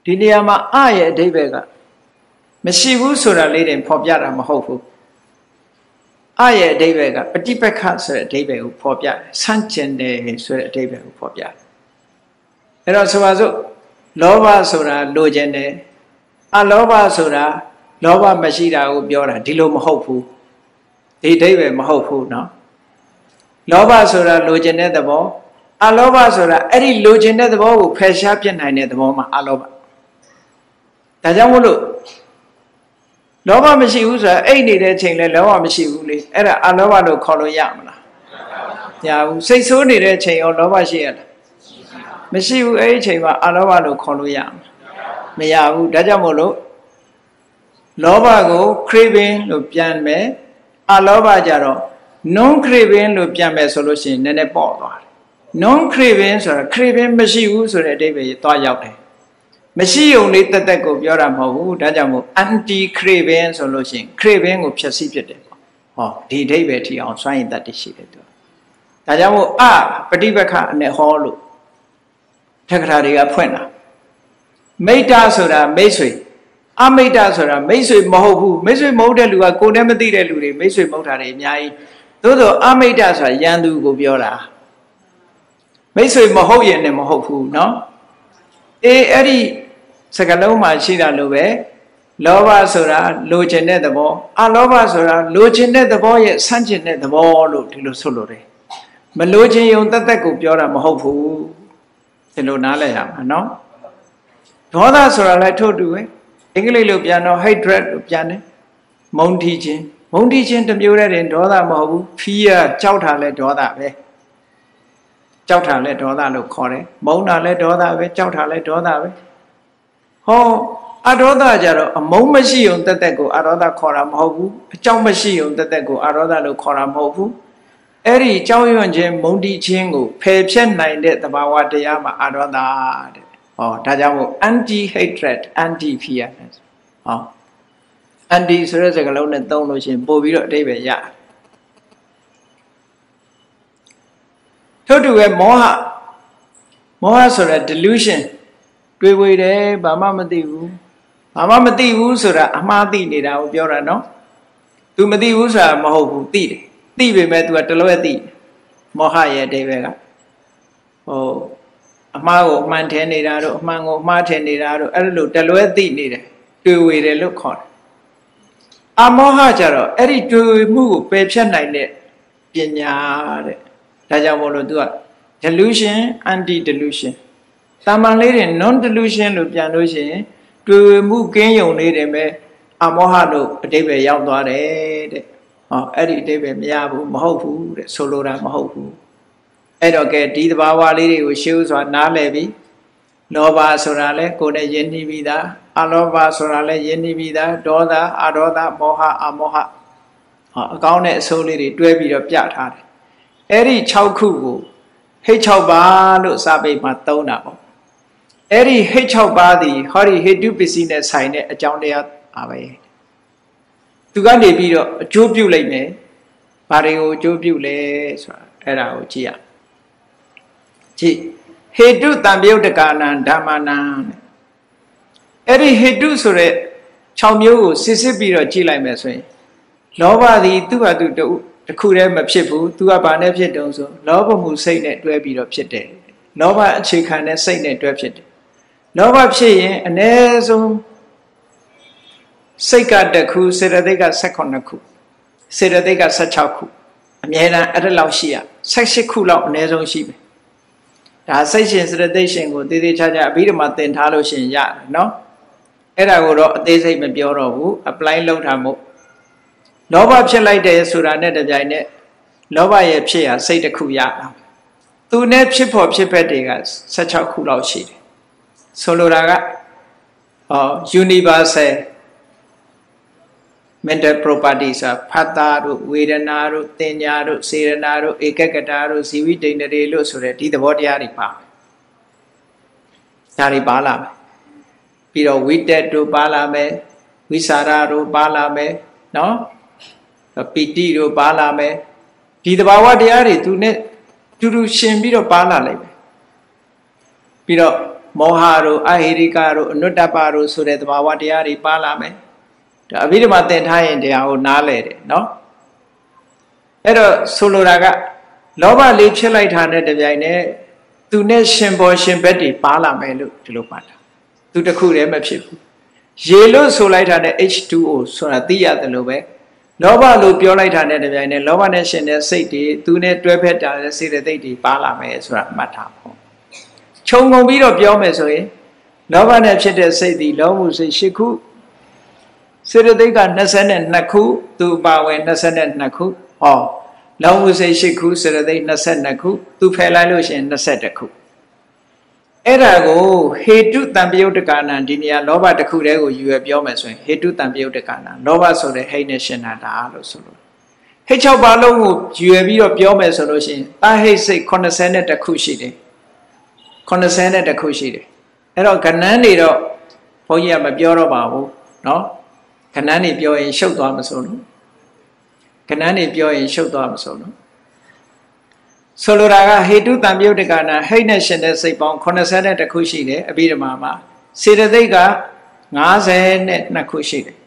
ဒီနေရာမှာအရဲ့အဓိပ္ပာယ်ကမရှိဘူးဆိုတာလေးတင်ဖော်ပြတာမဟုတ်ဘူးအရဲ့အဓိပ္ပာယ်ကပฏิပက္ခဆိုတဲ့အဓိပ္ပာယ်ကိုဖော်ပြတယ်ဆန့်ကျင်တယ်ဆိုတဲ့အဓိပ္ပာယ်ကိုဖော်ပြတယ်အဲ့တော့ဆိုပါစို့လောဘဆိုတာလိုချင်တယ်အလောဘဆိုတာလောဘမရှိတာကိုပြောတာဒီလိုမဟုတ်ဘူးဒီအဓိပ္ပာယ်မဟုတ်ဘူးเนาะလောဘဆိုတာလိုချင်တဲ့သဘောအလောဘဆိုတာအဲ့ဒီလိုချင်တဲ့သဘောကိုဖယ်ရှားပြစ်နိုင်တဲ့သဘောမှာအလောဘဒါကြောင့်မို့လို့လောဘမရှိဘူးဆိုတာအိတ်နေတဲ့အချိန်လဲလောဘမရှိဘူးလေအဲ့ဒါအလောဘလို့ခေါ်လို့ရမလားမရဘူးစိတ်ဆိုးနေတဲ့အချိန်ရောလောဘရှိရလားမရှိဘူးအဲ့ဒီအချိန်မှာအလောဘလို့ခေါ်လို့ရမလားမရဘူးဒါကြောင့်မို့လို့လောဘကို craving လို့ပြန်မယ်အလောဘကြတော့ non craving လို့ပြန်မယ်ဆိုလို့ရှိရင်နည်းနည်းပေါ့သွားတယ် non craving ဆိုတာ craving မရှိဘူးဆိုတဲ့အဓိပ္ပာယ်သွားရောက်တယ်မရှိုံလေးတက်တက်ကိုပြောတာမဟုတ်ဘူးဒါကြောင့်မို့ anti craving ဆိုလို့ရှိရင် craving ကိုဖျက်ဆီးဖြစ်တယ်ဟောဒီအဓိပ္ပာယ်ထီအောင်စွန့်ရင်တတ်တရှိတယ်သူဒါကြောင့်မို့အပฏิပက္ခနဲ့ဟောလို့ထက္ကရာတွေကဖွင့်တာမိတ္တဆိုတာမိတ်ဆွေအမိတ္တဆိုတာမိတ်ဆွေမဟုတ်ဘူးမိတ်ဆွေမဟုတ်တဲ့လူကကိုယ်နဲ့မသိတဲ့လူတွေမိတ်ဆွေမဟုတ်တာတွေအများကြီးသို့သောအမိတ္တဆိုတာရန်သူကိုပြောတာမိတ်ဆွေမဟုတ်ရင်လည်းမဟုတ်ဘူးเนาะအေးအဲ့ဒီစကားလုံးမှာရှိတာလို့ပဲလောဘဆိုတာလိုချင်တဲ့သဘောအလောဘဆိုတာလိုချင်တဲ့သဘောရဲ့ဆန့်ကျင်တဲ့သဘောလို့ဒီလိုဆိုလို့တယ်မလိုချင်ုံတက်တက်ကိုပြောတာမဟုတ်ဘူးဒီလိုနားလည်ရမှာเนาะဒေါသဆိုတာလည်းထို့တူပဲအင်္ဂလိပ်လိုပြန်တော့ hatred လို့ပြန်တယ်မုန်းတီးခြင်းမုန်းတီးခြင်းတစ်မျိုးတည်းတင်ဒေါသမဟုတ်ဘူး fear ကြောက်တာလည်းဒေါသပဲကြောက်တာလည်းဒေါသလို့ခေါ်တယ်မုန်းတာလည်းဒေါသပဲကြောက်တာလည်းဒေါသပဲဟောအဒေါသကြတော့အမုန်းမရှိုံတက်တက်ကိုအဒေါသခေါ်တာမဟုတ်ဘူးအကြောက်မရှိုံတက်တက်ကိုအဒေါသလို့ခေါ်တာမဟုတ်ဘူးအဲ့ဒီကြောက်ရွံ့ခြင်းမုန်းတီးခြင်းကိုဖယ်ဖြတ်နိုင်တဲ့သဘာဝတရားမှာအဒေါသတဲ့ဟောဒါကြောင့်မို့ anti hatred anti fear ဟော anti ဆိုတဲ့စကားလုံးနဲ့သုံးလို့ရှိရင်ပို့ပြီးတော့အဓိပ္ပာယ်ရထို့တူပဲမောဟမောဟဆိုတဲ့ delusion တွေးဝေတယ်ဘာမှမသိဘူးဘာမှမသိဘူးဆိုတာအမှားသိနေတာကိုပြောတာနော် तू မသိဘူးဆိုတာမဟုတ်ဘူးသိတယ်သိပေမဲ့ तू ကတလွဲသိမောဟရဲ့အဓိပ္ပာယ်ကဟိုအမှားကိုအမှန်ထင်နေတာတို့အမှန်ကိုအမှားထင်နေတာတို့အဲ့လိုတလွဲသိနေတယ်တွေးဝေတယ်လို့ခေါ်တယ်အမောဟကြတော့အဲ့ဒီတွေးဝေမှုကိုပယ်ဖြတ်နိုင်တဲ့ပညာတဲ့ဒါကြောင့်မို့လို့ तू က delusion anti delusion တာမန်လေးတွေ non delusion လို့ပြန်လို့ရှိရင်တွေ့ဝေမှုကင်းယုံလေးတွေပဲအမောဟလို့အတိပ္ပယ်ရောက်သွားတယ်တဲ့ဟောအဲ့ဒီအတိပ္ပယ်မရဘူးမဟုတ်ဘူးတဲ့ဆိုလိုတာမဟုတ်ဘူးအဲ့တော့ကဲဒီသဘာဝလေးတွေကိုရှေးဥစွာနားလည်ပြီးလောဘဆိုတာလဲကိုယ်နဲ့ယဉ်နှီးပြီးသားအလောဘဆိုတာလဲယဉ်နှီးပြီးသားဒေါသအဒေါသမောဟအမောဟဟောအကောင်းနဲ့အဆိုးလေးတွေတွဲပြီးတော့ပြထားတယ်အဲ့ဒီ၆ခုကိုဟိတ်၆ပါးလို့စာပေမှာသုံးတာပေါ့အဲ့ဒီဟိတ်၆ပါးသည်ဟောဒီဟိတုပစ္စည်းနဲ့ဆိုင်တဲ့အကြောင်းတရားပါပဲသူကနေပြီးတော့အကျိုးပြုလိုက်မယ်ဘာတွေကိုအကျိုးပြုလဲဆိုတာအဲ့ဒါကိုကြည့်ရကြည့်ဟိတုတံပြုတ်တကာနံဓမ္မနံအဲ့ဒီဟိတုဆိုတဲ့၆မျိုးကိုစစ်စစ်ပြီးတော့ကြည့်လိုက်မယ်ဆိုရင်လောဘသည်သူ့ဟာသူတူတခုတည်းမဖြစ်ဘူးသူကဘာနဲ့ဖြစ်တုံးဆိုလောဘမှုစိတ်နဲ့တွဲပြီးတော့ဖြစ်တယ်လောဘအခြေခံတဲ့စိတ်နဲ့တွဲဖြစ်တယ်လောဘဖြစ်ရင်အ ਨੇ ဆုံးစိတ်ကတစ်ခုစေတသိက်က၁၈ခုစေတသိက်က၁၆ခုအမြဲတမ်းအဲ့ဒါလောက်ရှိရ၁၈ခုလောက်အ ਨੇ ဆုံးရှိမယ်ဒါစိတ်ရှင်စေတသိက်ရှင်ကိုတည်တည်ချာချာအဘိဓမ္မာသင်ထားလို့ရှင်ရတယ်နော်အဲ့ဒါကိုတော့အသေးစိတ်မပြောတော့ဘူး apply လုပ်ထားမို့လောဘဖြစ်လိုက်တယ်ဆိုတာနဲ့တပြိုင်နက်လောဘရဲ့ဖြစ်ရစိတ်တစ်ခုရတာသူနဲ့ဖြစ်ဖို့ဖြစ်ဖက်တွေက၁၆ခုလောက်ရှိတယ်ဆိုလိုတာကဟော universal mental properties อ่ะဖတ်တာတို့ဝေဒနာတို့သင်ညာတို့စေရနာတို့ဧကကတာတို့ဇီဝိတ္တိန္ဒြေလို့ဆိုတဲ့ဒီသဘောတရားတွေပါဒါတွေပါလာမယ်ပြီးတော့ဝိတက်တို့ပါလာမယ်ဝိสารတို့ပါလာမယ်နော်ပီတိတို့ပါလာမယ်ဒီသဘာဝတရားတွေသူနဲ့တူတူရှင်ပြီးတော့ပါလာလိုက်မယ်ပြီးတော့မောဟတို့အဟိရိကတို့အနုတ္တပတို့ဆိုတဲ့သဘာဝတရားတွေပါလာမယ်ဒါအဘိဓမ္မာသင်ထားရင်တရားကိုနားလဲတယ်နော်အဲ့တော့ဆိုလိုတာကလောဘလေးဖြစ်လိုက်တာနဲ့တပြိုင်တည်းသူနဲ့ရှင်ပေါ်ရှင်ဘက်တွေပါလာမယ်လို့ဒီလိုမှတ်တာသူတခုတည်းမဖြစ်ဘူးရေလို့ဆိုလိုက်တာနဲ့ H two O ဆိုတာသိရတယ်လို့ပဲလောဘလို့ပြောလိုက်တာနဲ့တပြိုင်တည်းလောဘနဲ့ရှင်တဲ့စိတ်တွေသူနဲ့တွဲဖက်တာတဲ့စေတသိက်တွေပါလာမယ်ဆိုတာမှတ်ထားပေါ့ခြုံငုံပြီးတော့ပြောမယ်ဆိုရင်လောဘနဲ့ဖြစ်တဲ့စိတ်ဒီလောဘစိတ်၈ခုစေတသိက်က၂၂ခုသူပါဝင်၂၂ခုဟောလောဘစိတ်၈ခုစေတသိက်၂၂ခုသူဖယ်လိုက်လို့ရှိရင်၂၁ခုအဲ့ဒါကိုဟေတုတံပယုတ်တကနာဒီနေရာလောဘတစ်ခုတည်းကိုယူရပြောမယ်ဆိုရင်ဟေတုတံပယုတ်တကနာလောဘဆိုတဲ့ဟိတ်နဲ့ရှင်တာလို့ဆိုလို့ဟိတ်၆ပါးလုံးကိုယူရပြီးတော့ပြောမယ်ဆိုလို့ရှိရင်တာဟိတ်စိတ်၈၁ခုရှိတယ်၈၁ခုရှိတယ်အဲ့တော့ကဏ္ဍတွေတော့ဘုန်းကြီးကမပြောတော့ပါဘူးเนาะကဏ္ဍတွေပြောရင်ရှုပ်သွားမစိုးလို့ကဏ္ဍတွေပြောရင်ရှုပ်သွားမစိုးလို့ဆိုလိုတာကဟေတုတံပယုတ်တကနာဟိတ်နဲ့ရှင်တဲ့စိတ်ပေါင်း၈၁ခုရှိတယ်အဘိဓမ္မာမှာစေတသိက်က၅၂ခုရှိတယ်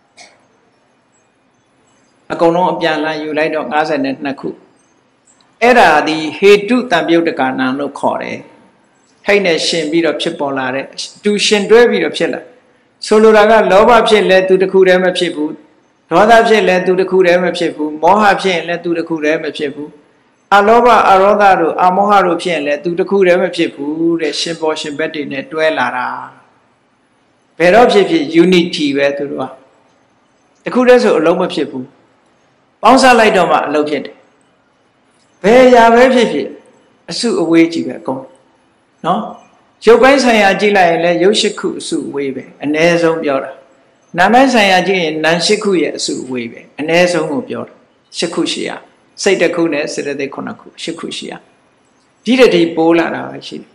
အကုန်လုံးအပြန်လန်းယူလိုက်တော့၅၂ခုအဲ့ဒါဒီဟေတုတံပယုတ်တကနာလို့ခေါ်တယ်ဟိတ်နဲ့ရှင်ပြီးတော့ဖြစ်ပေါ်လာတဲ့တူရှင်တွဲပြီးတော့ဖြစ်လာဆိုလိုတာကလောဘဖြစ်လဲသူတစ်ခုတည်းမဖြစ်ဘူးဒေါသဖြစ်လဲသူတစ်ခုတည်းမဖြစ်ဘူးမောဟဖြစ်ရင်လဲသူတစ်ခုတည်းမဖြစ်ဘူးအလောဘအရောဓတို့အမောဟတို့ဖြစ်ရင်လဲသူတစ်ခုတည်းမဖြစ်ဘူးတဲ့ရှင်ပေါ်ရှင်ဘက်တွေနဲ့တွဲလာတာဘယ်တော့ဖြစ်ဖြစ် unity ပဲသူတို့ကတစ်ခုတည်းဆိုအလုံးမဖြစ်ဘူးပေါင်းစပ်လိုက်တော့မှအလုံးဖြစ်တယ်ဘယ်ရာပဲဖြစ်ဖြစ်အစုအဝေးကြီးပဲအကုန်နော်ရုပ်ပိုင်းဆိုင်ရာကြည့်လိုက်ရင်လည်းရုပ်ရှိခုအစုအဝေးပဲအ ਨੇ ဆုံးပြောတာနာမ်ပိုင်းဆိုင်ရာကြည့်ရင်နာမ်ရှိခုရဲ့အစုအဝေးပဲအ ਨੇ ဆုံးကိုပြောတာရှိခုရှိရစိတ်တစ်ခုနဲ့စေတသိက်ခုနှစ်ခုရှိခုရှိရဒီတည်းပိုးလာတာပဲရှိတယ်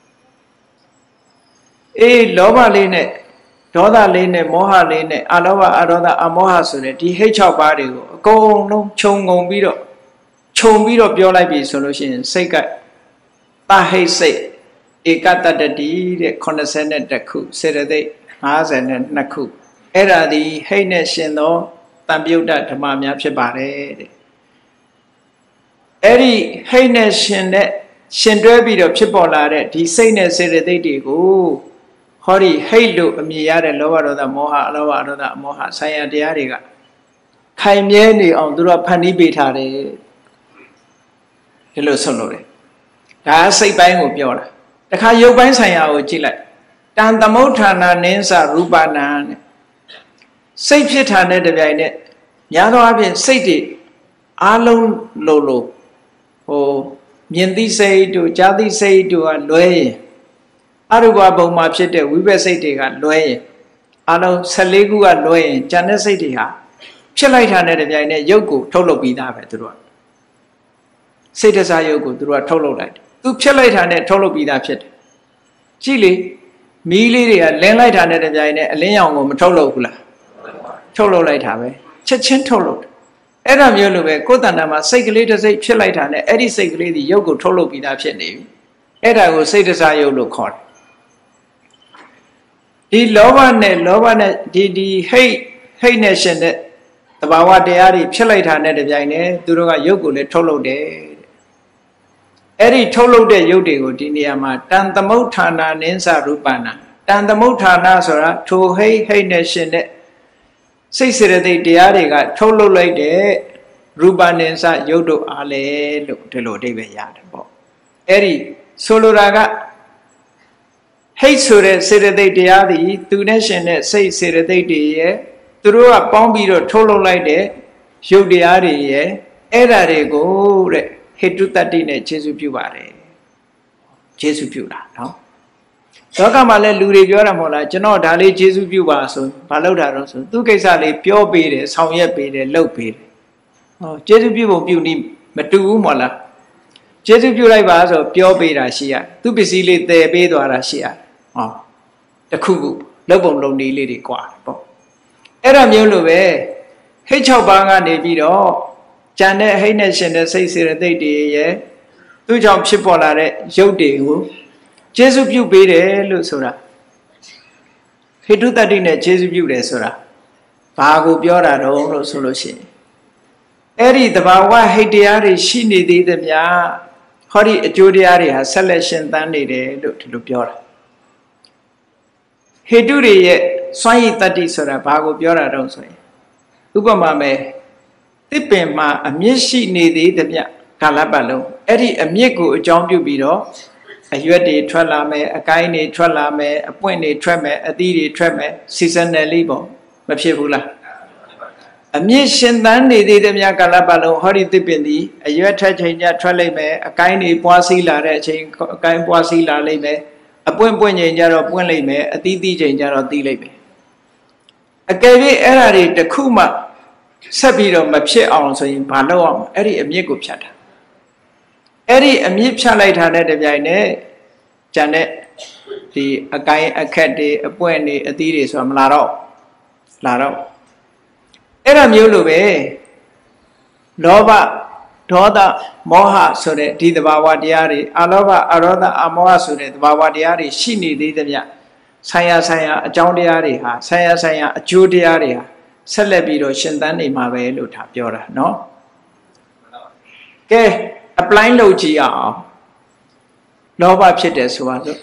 အေးလောဘလေးနဲ့ဒေါသလေးနဲ့မောဟလေးနဲ့အလောဘအဒေါသအမောဟဆိုတဲ့ဒီဟိတ်၆ပါးတွေကိုအကုန်လုံးခြုံငုံပြီးတော့ခြုံပြီးတော့ပြောလိုက်ပြီဆိုလို့ရှိရင်စိတ်ကတဟိတ်စိတ်ဧကတတတိတဲ့၈၁ခုစေတသိက်၅၂ခုအဲ့ဒါဒီဟိတ်နဲ့ရှင်သောတံပယုတ်တဓမ္မများဖြစ်ပါတယ်တဲ့အဲ့ဒီဟိတ်နဲ့ရှင်တဲ့ရှင်တွဲပြီးတော့ဖြစ်ပေါ်လာတဲ့ဒီစိတ်နဲ့စေတသိက်တွေကိုဟောဒီဟိတ်လို့အမည်ရတဲ့လောဘဒေါသမောဟအလောဘဒေါသအမောဟဆိုင်ရာတရားတွေကခိုင်မြဲနေအောင်သူတို့ဖန်တီးပေးထားတယ်ဒီလိုဆုံးလို့တယ်ဒါစိတ်ပိုင်းကိုပြောတာတခါရုပ်ပိုင်းဆိုင်ရာကိုကြည့်လိုက်တန်သမုဋ္ဌာနာနင်းစရူပနာနဲ့စိတ်ဖြစ်တာနဲ့တပြိုင်နက်များသောအားဖြင့်စိတ်တွေအားလုံးလို့လို့ဟိုမြင်သိစိတ်တို့ကြားသိစိတ်တို့ကလွဲရင်အရူပဘုံမှာဖြစ်တဲ့ဝိပဿစိတ်တွေကလွဲရင်အလုံး၁၄ခုကလွဲရင်ဉာဏ်နဲ့စိတ်တွေဟာဖြစ်လိုက်တာနဲ့တပြိုင်နက်ရုပ်ကိုထုတ်လုပ်ပြီးသားပဲသူတို့ကစိတ်တစားရုပ်ကိုသူတို့ကထုတ်လုပ်လိုက်တယ်သူဖြစ်လိုက်တာနဲ့ထုတ်လုပ်ပြီးသားဖြစ်တယ်ကြည့်လေမီးလေးတွေကလင်းလိုက်တာနဲ့တပြိုင်နက်အလင်းရောင်ကိုမထုတ်လုပ်ဘူးလားထုတ်လုပ်လိုက်တာပဲချက်ချင်းထုတ်လုပ်တယ်အဲ့ဒါမျိုးလိုပဲကိုယ်တဏ္ဍာမှာစိတ်ကလေးတစ်စိတ်ဖြစ်လိုက်တာနဲ့အဲ့ဒီစိတ်ကလေးဒီရုပ်ကိုထုတ်လုပ်ပြီးသားဖြစ်နေပြီအဲ့ဒါကိုစိတ်တစားရုပ်လို့ခေါ်တယ်ဒီလောဘနဲ့လောဘနဲ့ဒီဒီဟိတ်ဟိတ်နဲ့ရှင်တဲ့တဘာဝတရားတွေဖြစ်လိုက်တာနဲ့တပြိုင်နက်သူတို့ကရုပ်ကိုလည်းထုတ်လုပ်တယ်အဲ့ဒီထုတ်လုပ်တဲ့ရုပ်တွေကိုဒီနေရာမှာတန်သမုဋ္ဌာနာနင်းစရူပနာတန်သမုဋ္ဌာနာဆိုတာထိုဟိတ်ဟိတ်နဲ့ရှင်တဲ့စိတ်စေတသိက်တရားတွေကထုတ်လုပ်လိုက်တဲ့ရူပနင်းစရုပ်တို့အားလေလို့ဒီလိုအဓိပ္ပာယ်ရတယ်ပေါ့အဲ့ဒီဆိုလိုတာကဟိတ်ဆိုတဲ့စေတသိက်တရားတွေသူနဲ့ရှင်တဲ့စိတ်စေတသိက်တွေရဲ့သူတို့ကပေါင်းပြီးတော့ထုတ်လုပ်လိုက်တဲ့ရုပ်တရားတွေရဲ့အဲ့ဓာတွေကိုတဲ့ဟေတုတ္တိနဲ့ခြေစုပြုပါတယ်ခြေစုပြုတာနော်လောကမှာလည်းလူတွေပြောတာမဟုတ်လားကျွန်တော်ဒါလေးခြေစုပြုပါဆိုဘာလုပ်တာတော့ဆိုသူကိစ္စလေးပြောပေးတယ်ဆောင်ရွက်ပေးတယ်လုပ်ပေးတယ်ဟောခြေစုပြုဖို့ပြုနေမတူဘူးမဟုတ်လားခြေစုပြုလိုက်ပါဆိုပြောပေးတာရှိရသူပစ္စည်းလေးတည်ပေးသွားတာရှိရဟောတခုခုလုပ်ပုံလုပ်နည်းလေးတွေကွာပေါ့အဲ့ဒါမျိုးလိုပဲဟိတ်၆ပါးကနေပြီးတော့ဉာဏ်နဲ့ဟိတ်နဲ့ရှင်တဲ့စိတ်စေတသိက်တွေရဲ့သူကြောင့်ဖြစ်ပေါ်လာတဲ့ရုပ်တွေကိုကျေးဇူးပြုပေးတယ်လို့ဆိုတာဟိတုတ္တိနဲ့ကျေးဇူးပြုတယ်ဆိုတာဘာကိုပြောတာတော့လို့ဆိုလို့ရှိရင်အဲ့ဒီတဘာဝဟိတ်တရားတွေရှိနေသေးသမျှဟောဒီအကျိုးတရားတွေဟာဆက်လက်ရှင်သန်နေတယ်လို့ဒီလိုပြောတာဟိတုတွေရဲ့စွမ်းရည်တတ္တိဆိုတာဘာကိုပြောတာတော့ဆိုရင်ဥပမာမဲ့တစ်ပင်မှာအမြင့်ရှိနေသေးသမျှကာလပတ်လုံးအဲ့ဒီအမြင့်ကိုအကြောင်းပြုပြီးတော့အရွက်တွေထွက်လာမယ်အကိုင်းတွေထွက်လာမယ်အပွင့်တွေထွက်မယ်အသီးတွေထွက်မယ် seasonally ပေါ့မဖြစ်ဘူးလားအမြင့်ရှင်သန်နေသေးသမျှကာလပတ်လုံးဟောဒီတစ်ပင်ဒီအရွက်ထွက်ချိန်ကျထွက်လိမ့်မယ်အကိုင်းတွေပွားစီးလာတဲ့အချိန်အကိုင်းပွားစီးလာလိမ့်မယ်အပွင့်ပွင့်ချိန်ကျတော့ပွင့်လိမ့်မယ်အသီးသီးချိန်ကျတော့သီးလိမ့်မယ်အကယ်၍အဲ့ဓာတွေတစ်ခုမှဆက်ပြီးတော့မဖြစ်အောင်ဆိုရင်ဘာလုပ်အောင်အဲ့ဒီအမြင့်ကိုဖြတ်တာအဲ့ဒီအမြင့်ဖြတ်လိုက်တာနဲ့တပြိုင်နက်ကျန်တဲ့ဒီအကိုင်းအခက်တွေအပွင့်တွေအသီးတွေဆိုတာမလာတော့လာတော့အဲ့ဒါမျိုးလိုပဲလောဘဒေါသမောဟဆိုတဲ့ဒီသဘာဝတရားတွေအလောဘအရောဓအမောဟဆိုတဲ့သဘာဝတရားတွေရှိနေသေးသမျှဆိုင်ရာဆိုင်ရာအကြောင်းတရားတွေဟာဆိုင်ရာဆိုင်ရာအကျိုးတရားတွေဟာဆက်လက်ပြီးတော့ရှင်သန်နေမှာပဲလို့ဒါပြောတာเนาะကဲ apply လုပ်ကြည့်အောင်လောဘဖြစ်တယ်ဆိုပါစို့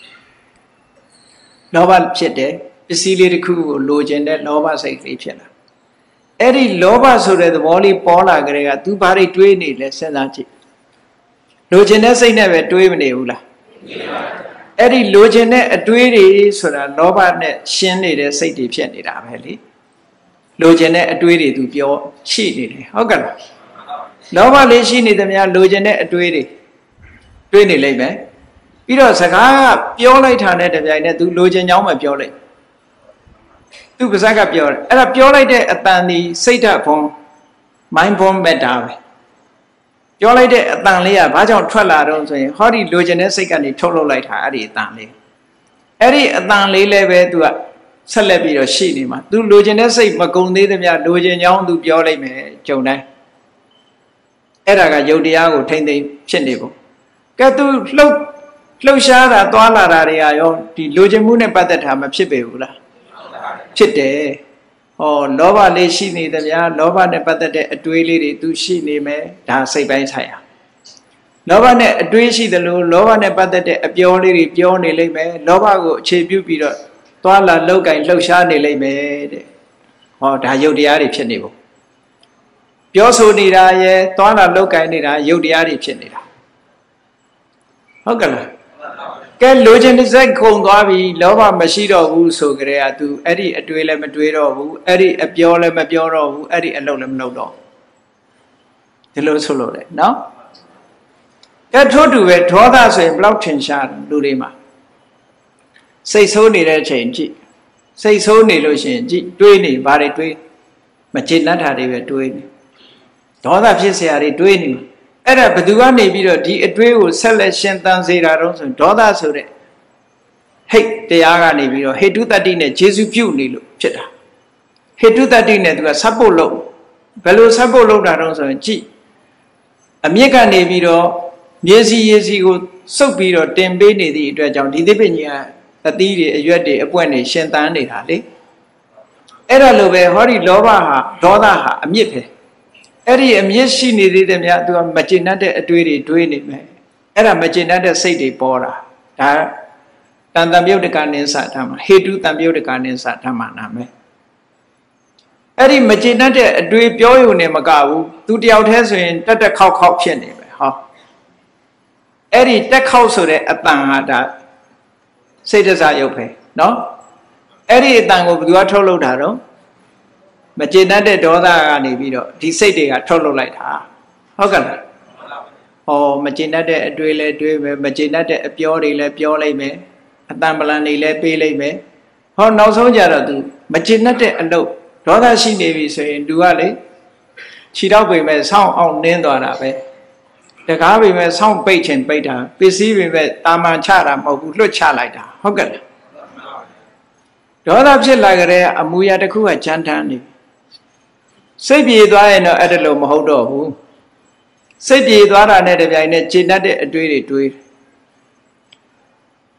လောဘဖြစ်တယ်ပစ္စည်းလေးတစ်ခုကိုလိုချင်တဲ့လောဘစိတ်လေးဖြစ်လာအဲ့ဒီလောဘဆိုတဲ့သဘောလေးပေါ်လာကြတဲ့က तू ဘာတွေတွေးနေလဲစဉ်းစားကြည့်လိုချင်တဲ့စိတ်နဲ့ပဲတွေးမနေဘူးလားအဲ့ဒီလိုချင်တဲ့အတွေးတွေဆိုတာလောဘနဲ့ရှင်းနေတဲ့စိတ်တွေဖြစ်နေတာပဲလေလိုချင်တဲ့အတွေးတွေ तू ပြောရှိနေတယ်ဟုတ်ကဲ့လားလောဘလေးရှိနေသမျှလိုချင်တဲ့အတွေးတွေတွေးနေလိမ့်မယ်ပြီးတော့စကားပြောလိုက်တာနဲ့တပြိုင်နက် तू လိုချင်ကြောင်းမပြောလိုက်သူပါဇက်ကပြောတယ်အဲ့ဒါပြောလိုက်တဲ့အတန်ဒီစိတ်ဓာတ်ဘုံ mind bomb matter ပဲပြောလိုက်တဲ့အတန်လေးကဘာကြောင့်ထွက်လာတော့ဆိုရင်ဟောဒီလိုချင်တဲ့စိတ်ကနေထုတ်လုပ်လိုက်တာအဲ့ဒီအတန်လေးအဲ့ဒီအတန်လေးလည်းပဲ तू ကဆက်လက်ပြီးတော့ရှိနေမှာ तू လိုချင်တဲ့စိတ်မကုံသေးသမျှလိုချင်ကြောင်း तू ပြောလိုက်မယ်ကြုံတိုင်းအဲ့ဒါကယုတ်တရားကိုထိမ့်သိမ့်ဖြစ်နေဖို့ကဲ तू လှုပ်လှုပ်ရှားတာသွားလာတာတွေကရောဒီလိုချင်မှုနဲ့ပတ်သက်တာမဖြစ်ပေဘူးလားဖြစ်တယ်ဟောလောဘလေးရှိနေသမျှလောဘနဲ့ပတ်သက်တဲ့အတွေးလေးတွေ तू ရှိနေမယ်ဒါစိတ်ပိုင်းဆိုင်ရာလောဘနဲ့အတွေးရှိသလိုလောဘနဲ့ပတ်သက်တဲ့အပြောလေးတွေပြောနေလိမ့်မယ်လောဘကိုအခြေပြုပြီးတော့သွားလာလောက်ကင်လှုပ်ရှားနေလိမ့်မယ်တဲ့ဟောဒါယုတ်တရားတွေဖြစ်နေဖို့ပြောဆိုနေတာရဲ့သွားလာလောက်ကင်နေတာယုတ်တရားတွေဖြစ်နေတာဟုတ်ကဲ့လားကဲလိုချင်တဲ့စိတ်ခုန်သွားပြီလောဘမရှိတော့ဘူးဆိုကြတဲ့က तू အဲ့ဒီအတွေးလည်းမတွေးတော့ဘူးအဲ့ဒီအပြောလည်းမပြောတော့ဘူးအဲ့ဒီအလုပ်လည်းမလုပ်တော့ဒီလိုဆိုလို့လေနော်ကဲထို့တူပဲဒေါသဆိုရင်ဘလောက်ထင်ရှားတယ်လူတွေမှာစိတ်ဆိုးနေတဲ့အချိန်ကြည့်စိတ်ဆိုးနေလို့ရှိရင်ကြည့်တွေးနေဘာတွေတွေးမကျေနပ်တာတွေပဲတွေးနေဒေါသဖြစ်เสียတွေတွေးနေအဲ့ဒါဘသူကနေပြီးတော့ဒီအတွေးကိုဆက်လက်ရှင်သန်စေတာတော့ဆိုဒေါသဆိုတဲ့ဟိတ်တရားကနေပြီးတော့ဟေတုတ္တိနဲ့ဂျေစုပြုနေလို့ဖြစ်တာဟေတုတ္တိနဲ့သူကဆက်ဖို့လုပ်ဘယ်လိုဆက်ဖို့လုပ်တာတော့ဆိုရင်ကြည့်အမြင့်ကနေပြီးတော့မြေစီရေစီကိုစုပ်ပြီးတော့တင်ပေးနေသည့်အတွက်ကြောင့်ဒီသစ်ပင်ကြီးကအသီးတွေအရွက်တွေအပွင့်တွေရှင်သန်နေတာလေအဲ့ဒါလိုပဲဟောဒီလောဘဟာဒေါသဟာအမြင့်ပဲအဲ့ဒီအမြင့်ရှိနေသေးတယ်များသူကမကျေနပ်တဲ့အတွေးတွေတွေးနေမယ်အဲ့ဒါမကျေနပ်တဲ့စိတ်တွေပေါ်တာဒါတန်တံပြုတ်တကနိစ္စဓမ္မဟေတုတံပြုတ်တကနိစ္စဓမ္မနာမယ်အဲ့ဒီမကျေနပ်တဲ့အတွေးပြောရုံနဲ့မကဘူးသူတယောက်တည်းဆိုရင်တက်တက်ခေါက်ခေါက်ဖြစ်နေမယ်ဟောအဲ့ဒီတက်ခေါက်ဆိုတဲ့အတန်ဟာဒါစိတ်တစားရုပ်ပဲနော်အဲ့ဒီအတန်ကိုဘယ်သူကထုတ်လုပ်တာတော့မကျေနပ်တဲ့ဒေါသကနေပြီးတော့ဒီစိတ်တွေကထုတ်လုပ်လိုက်တာဟုတ်ကဲ့လားဟောမကျေနပ်တဲ့အတွေးလဲတွေးမယ်မကျေနပ်တဲ့အပြောတွေလဲပြောလိုက်မယ်အတန်ပလန်တွေလဲပေးလိုက်မယ်ဟောနောက်ဆုံးကြတော့သူမကျေနပ်တဲ့အလုပ်ဒေါသရှိနေပြီဆိုရင်သူကလေခြေတော့ပေမဲ့ဆောင်းအောင်နင်းသွားတာပဲတကားပေမဲ့ဆောင်းပိတ်ချင်ပိတ်တာပစ္စည်းပေမဲ့တာမန်ချတာမဟုတ်ဘူးလွတ်ချလိုက်တာဟုတ်ကဲ့လားဒေါသဖြစ်လာကြတဲ့အမူအရာတစ်ခုကကြမ်းတမ်းနေစိတ်ပြေသွားရင်တော့အဲ့ဒါလို့မဟုတ်တော့ဘူးစိတ်ပြေသွားတာနဲ့တပြိုင်နက်ကျေနပ်တဲ့အတွေးတွေတွေး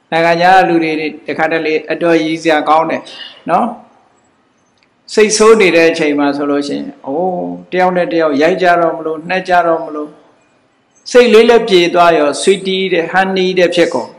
နိုင်ငံခြားလူတွေတခါတလေအတော်ရည်စရာကောင်းတယ်နော်စိတ်ဆိုးနေတဲ့အချိန်မှာဆိုလို့ရှိရင်အိုးတယောက်နဲ့တယောက်ရိုက်ကြတော့မလို့နှက်ကြတော့မလို့စိတ်လေးလည်းပြေသွားရော sweetie တဲ့ honey တဲ့ဖြစ်ကုန်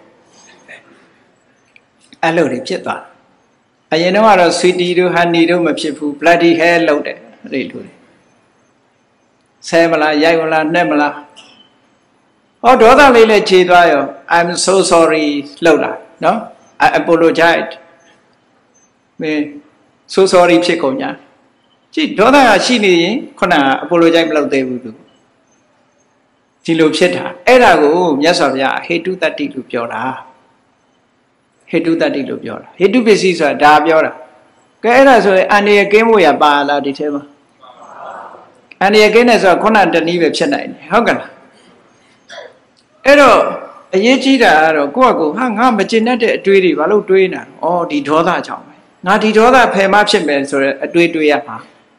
အဲ့လိုတွေဖြစ်သွားအရင်တော့ကတော့ sweetie တို့ honey တို့မဖြစ်ဘူး bloody hell လောက်တယ်အဲ့ဒီလိုတွေဆဲမလားရိုက်မလားနှက်မလားဟောဒေါသလေးလည်းခြေသွားရော I'm so sorry လောက်လာနော် I apologize မင်း so sorry ဖြစ်ကုန်ညာကြည့်ဒေါသကရှိနေရင်ခုနက apologize မလုပ်သေးဘူးသူဒီလိုဖြစ်တာအဲ့ဒါကိုမြတ်စွာဘုရားဟေတုတ္တိလို့ပြောတာဟေတုတ္တိလို့ပြောတာဟေတုပစ္စည်းဆိုတာဒါပြောတာကဲအဲ့ဒါဆိုရင်အန္တရာယ်ကင်းဖို့ရပါလားဒီထဲမှာအန္တရာယ်ကင်းတယ်ဆိုတော့ခုနတနည်းပဲဖြစ်နိုင်တယ်ဟုတ်ကဲ့လားအဲ့တော့အရေးကြီးတာကတော့ကိုယ့်အကူဟာငါမကျင်တတ်တဲ့အတွေးတွေဘာလို့တွေးနေတာဩဒီဒေါသကြောင့်ပဲငါဒီဒေါသဖယ်မှဖြစ်မယ်ဆိုတော့အတွေးတွေးရမှာ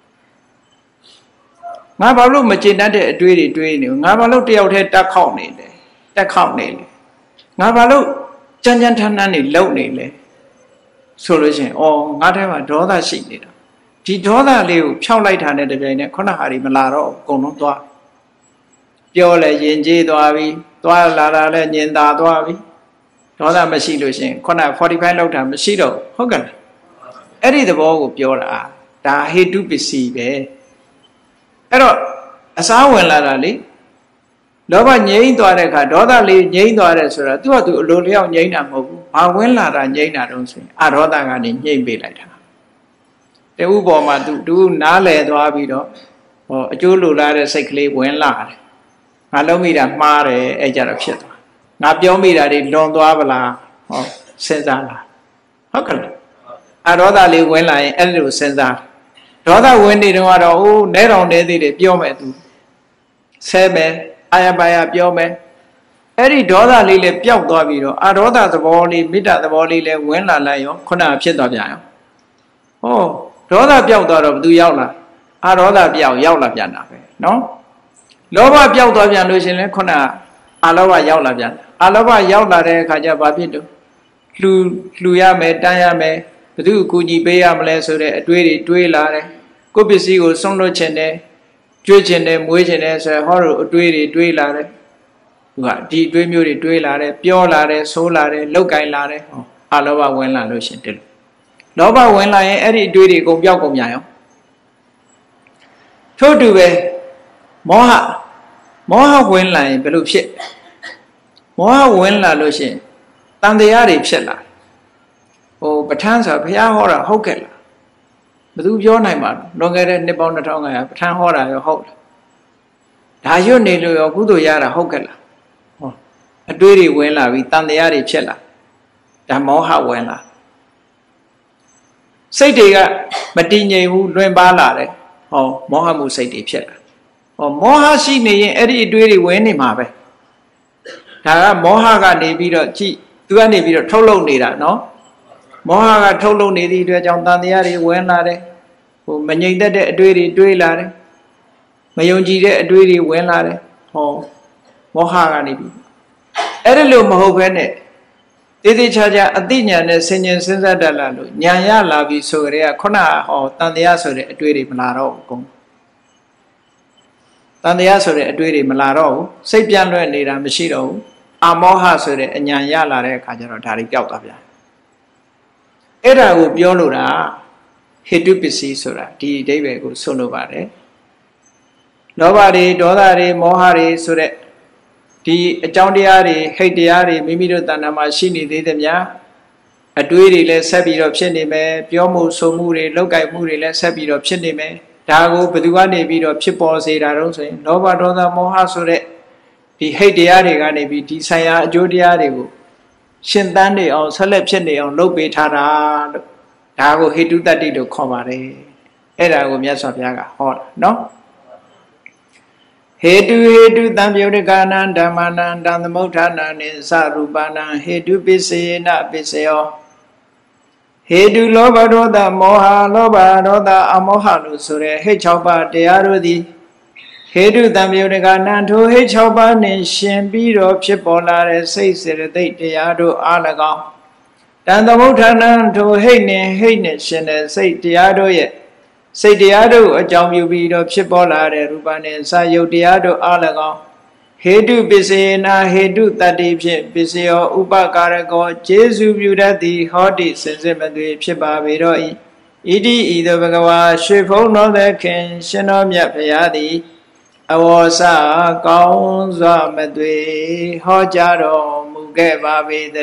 ငါဘာလို့မကျင်တတ်တဲ့အတွေးတွေတွေးနေငါဘာလို့တယောက်တည်းတက်ခေါက်နေလဲတက်ခေါက်နေလဲငါဘာလို့ကြမ်းကြမ်းထမ်းထမ်းနေလုံနေလဲဆိုလို့ရှိရင်ဩငါထဲမှာဒေါသရှိနေတာဒီဒေါသလေးကိုဖြောက်လိုက်တာနဲ့တပြိုင်နက်ခုနဟာဒီမလာတော့အကုန်လုံးသွားပြောလဲယဉ်ကျေးသွားပြီသွားလာလာလဲညင်သာသွားပြီဒေါသမရှိလို့ရှိရင်ခုနforty-fiveလောက်တာမရှိတော့ဟုတ်ကဲ့အဲ့ဒီသဘောကိုပြောတာဒါဟေတုပစ္စည်းပဲအဲ့တော့အစားဝင်လာတာလေလောဘငြိမ်းသွားတဲ့အခါဒေါသလေးငြိမ်းသွားတယ်ဆိုတာသူကသူအလိုလျောက်ငြိမ်းတာမဟုတ်ဘူးဘာဝင်လာတာငြိမ်းတာတုံးဆိုရင်အဒေါသကနေငြိမ်းပေးလိုက်တာတဥပေါ်မှာသူသူနားလည်သွားပြီးတော့ဟောအကျိုးလိုလားတဲ့စိတ်ကလေးဝင်လာတယ်ငါလုံးမိတာမှားတယ်အဲ့ကြတော့ဖြစ်သွားငါပြောမိတာတွေလွန်သွားပလားဟောစဉ်းစားလားဟုတ်ကဲ့အဒေါသလေးဝင်လာရင်အဲ့လိုစဉ်းစားဒေါသဝင်နေတော့ကတော့အိုးနဲတော်နေသေးတယ်ပြောမယ်သူဆဲမယ်အာရပါရပြောမယ်အဲ့ဒီဒေါသလေးလည်းပျောက်သွားပြီးတော့အဒေါသသဘောလေးမေတ္တာသဘောလေးလည်းဝင်လာလိုက်ရောခုနကဖြစ်သွားပြန်ရောဟောဒေါသပျောက်သွားတော့ဘသူရောက်လာအဒေါသပျောက်ရောက်လာပြန်တာပဲနော်လောဘပျောက်သွားပြန်လို့ရှင်လဲခုနအာလောဘရောက်လာပြန်အာလောဘရောက်လာတဲ့အခါကျဘာဖြစ်တော့လှူလှူရမယ်တန်းရမယ်ဘသူအကူညီပေးရမလဲဆိုတဲ့အတွေးတွေတွေးလာတယ်ကိုယ်ပစ္စည်းကိုဆုံးလွတ်ခြင်းနဲ့ကြွေးခြင်းနဲ့မွေးခြင်းနဲ့ဆိုဟောတို့အတွေးတွေတွေးလာတယ်သူကဒီအတွေးမျိုးတွေတွေးလာတယ်ပြောလာတယ်ဆိုးလာတယ်လောက်ကင်လာတယ်ဟောအာလောဘဝင်လာလို့ရှင်တယ်လောဘဝင်လာရင်အဲ့ဒီအတွေးတွေအကုန်ပြောက်ကုန်ပြန်ရောထို့တူပဲမောဟမောဟဝင်လာရင်ဘယ်လိုဖြစ်မောဟဝင်လာလို့ရှင်တန်တရားတွေဖြစ်လာဟိုပဋ္ဌာန်းဆိုဘုရားဟောတာဟုတ်ကဲ့လားဘယ်သူပြောနိုင်မှာလွန်ခဲ့တဲ့နှစ်ပေါင်းtwo thousand၅ရာပဋ္ဌာန်းဟောတာရောဟုတ်လားဒါရွတ်နေလို့ရောကုသိုလ်ရတာဟုတ်ကဲ့လားဟောအတွေးတွေဝင်လာပြီးတန်တရားတွေဖြစ်လာဒါမောဟဝင်လာစိတ်တွေကမတည်ငြိမ်ဘူးလွင်ပါလာတယ်ဟောမောဟမှုစိတ်တွေဖြစ်လာဟောမောဟရှိနေရင်အဲ့ဒီအတွေးတွေဝင်နေမှာပဲဒါကမောဟကနေပြီးတော့ကြည့်သူကနေပြီးတော့ထုတ်လုပ်နေတာနော်မောဟကထုတ်လုပ်နေသည့်အတွက်ကြောင့်တန်တရားတွေဝင်လာတယ်ဟိုမငြိမ်သက်တဲ့အတွေးတွေတွေးလာတယ်မယုံကြည်တဲ့အတွေးတွေဝင်လာတယ်ဟောမောဟကနေပြီးအဲ့ဒါလို့မဟုတ်ဘဲနဲ့တေးသေးချာချာအသိဉာဏ်နဲ့ဆင်ញင်စဉ်းစားတတ်လာလို့ဉာဏ်ရလာပြီဆိုကြတဲ့ခုနဟောတန်တရားဆိုတဲ့အတွေးတွေမလာတော့ဘူးကုန်တန်တရားဆိုတဲ့အတွေးတွေမလာတော့ဘူးစိတ်ပြန့်လွဲ့နေတာမရှိတော့ဘူးအမောဟဆိုတဲ့အဉာဏ်ရလာတဲ့အခါကျတော့ဒါတွေပျောက်သွားပြန်အဲ့ဒါကိုပြောလို့တာဟေတုပစ္စည်းဆိုတာဒီအဓိပ္ပာယ်ကိုဆွလို့ပါတယ်လောဘတွေဒေါသတွေမောဟတွေဆိုတဲ့ဒီအကြောင်းတရားတွေဟိတ်တရားတွေမိမိတို့တဏ္ဍာမှာရှိနေသေးသမျှအတွေးတွေလည်းဆက်ပြီးတော့ဖြစ်နေမယ်ပြောမှုဆိုမှုတွေလောက်ကိုက်မှုတွေလည်းဆက်ပြီးတော့ဖြစ်နေမယ်ဒါကိုဘယ်သူကနေပြီးတော့ဖြစ်ပေါ်စေတာတော့ဆိုရင်လောဘဒေါသမောဟဆိုတဲ့ဒီဟိတ်တရားတွေကနေပြီးဒီဆံရအကျိုးတရားတွေကိုရှင်သန်နေအောင်ဆက်လက်ဖြစ်နေအောင်လုပ်ပေးထားတာလို့ဒါကိုဟေတုတ္တိလို့ခေါ်ပါတယ်အဲ့ဒါကိုမြတ်စွာဘုရားကဟောတာနော်ဟေတုဟေတုတံပြုတ်တကနာဓမ္မနာတံသမုဋ္ဌာနာနိသရူပနာဟေတုပစ္စေနပစ္စယောဟေတုလောဘဒေါသမောဟလောဘဒေါသအမောဟလို့ဆိုရဲဟိတ်၆ပါးတရားတို့သည်ဟဟေတုတံမြုတကနံထိုဟိတ်၆ပါးနှင့်ရှင်ပြီးတော့ဖြစ်ပေါ်လာတဲ့စိတ်စေတသိက်တရားတို့အား၎င်းတန်သမုဋ္ဌာနံထိုဟိတ်နှင့်ဟိတ်နှင့်ရှင်တဲ့စိတ်တရားတို့ရဲ့စိတ်တရားတို့အကြောင်းပြုပြီးတော့ဖြစ်ပေါ်လာတဲ့ရူပနှင့်စာယုတ်တရားတို့အား၎င်းဟေတုပစ္စေနာဟေတုတတ္တိဖြင့်ပစ္စယောဥပကာရကောကျေစုပြုတတ်သည်ဟောတိစင်စစ်မသွေဖြစ်ပါပေတော့၏ဣတိဤသို့ဘဂဝါရွှေဖုံးတော်သခင်ရှင်တော်မြတ်ဖရာသည်အဝေါစကောင်းစွာမသွေဟောကြားတော်မူခဲ့ပါပေတ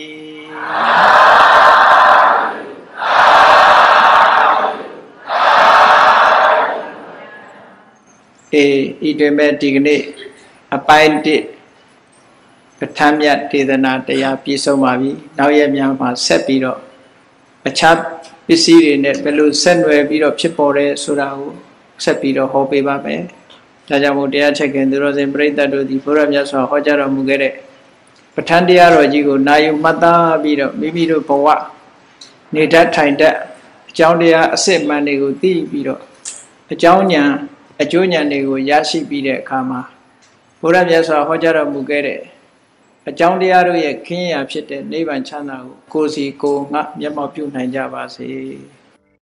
ည်းအေဤတွင်မဲ့ဒီကနေ့အပိုင်းတစ်ပဋ္ဌာန်းမြတ်ဒေသနာတရားပြည့်စုံပါပြီနောက်ရက်များမှာဆက်ပြီးတော့အခြားပစ္စည်းတွေနဲ့ဘယ်လိုဆက်နွယ်ပြီးတော့ဖြစ်ပေါ်တယ်ဆိုတာကိုဆက်ပြီးတော့ဟောပေးပါမယ်ဒါကြောင့်မို့တရားချက်ခင်သူတော်စင်ပြိဿတ်တို့ဒီဘုရားမြတ်စွာဟောကြားတော်မူခဲ့တဲ့ပဋ္ဌာန်းတရားတော်ကြီးကိုနာယူမှတ်သားပြီးတော့မိမိတို့ဘဝနေတတ်ထိုင်တတ်အကြောင်းတရားအစစ်မှန်တွေကိုသိပြီးတော့အကြောင်းဉာဏ်အကျိုးဉာဏ်တွေကိုရရှိပြီးတဲ့အခါမှာဘုရားမြတ်စွာဟောကြားတော်မူခဲ့တဲ့အကြောင်းတရားတို့ရဲ့ခင်းရာဖြစ်တဲ့နိဗ္ဗာန်ချမ်းသာကိုကိုယ်စီကိုယ်ငါမျက်မှောက်ပြုနိုင်ကြပါစေ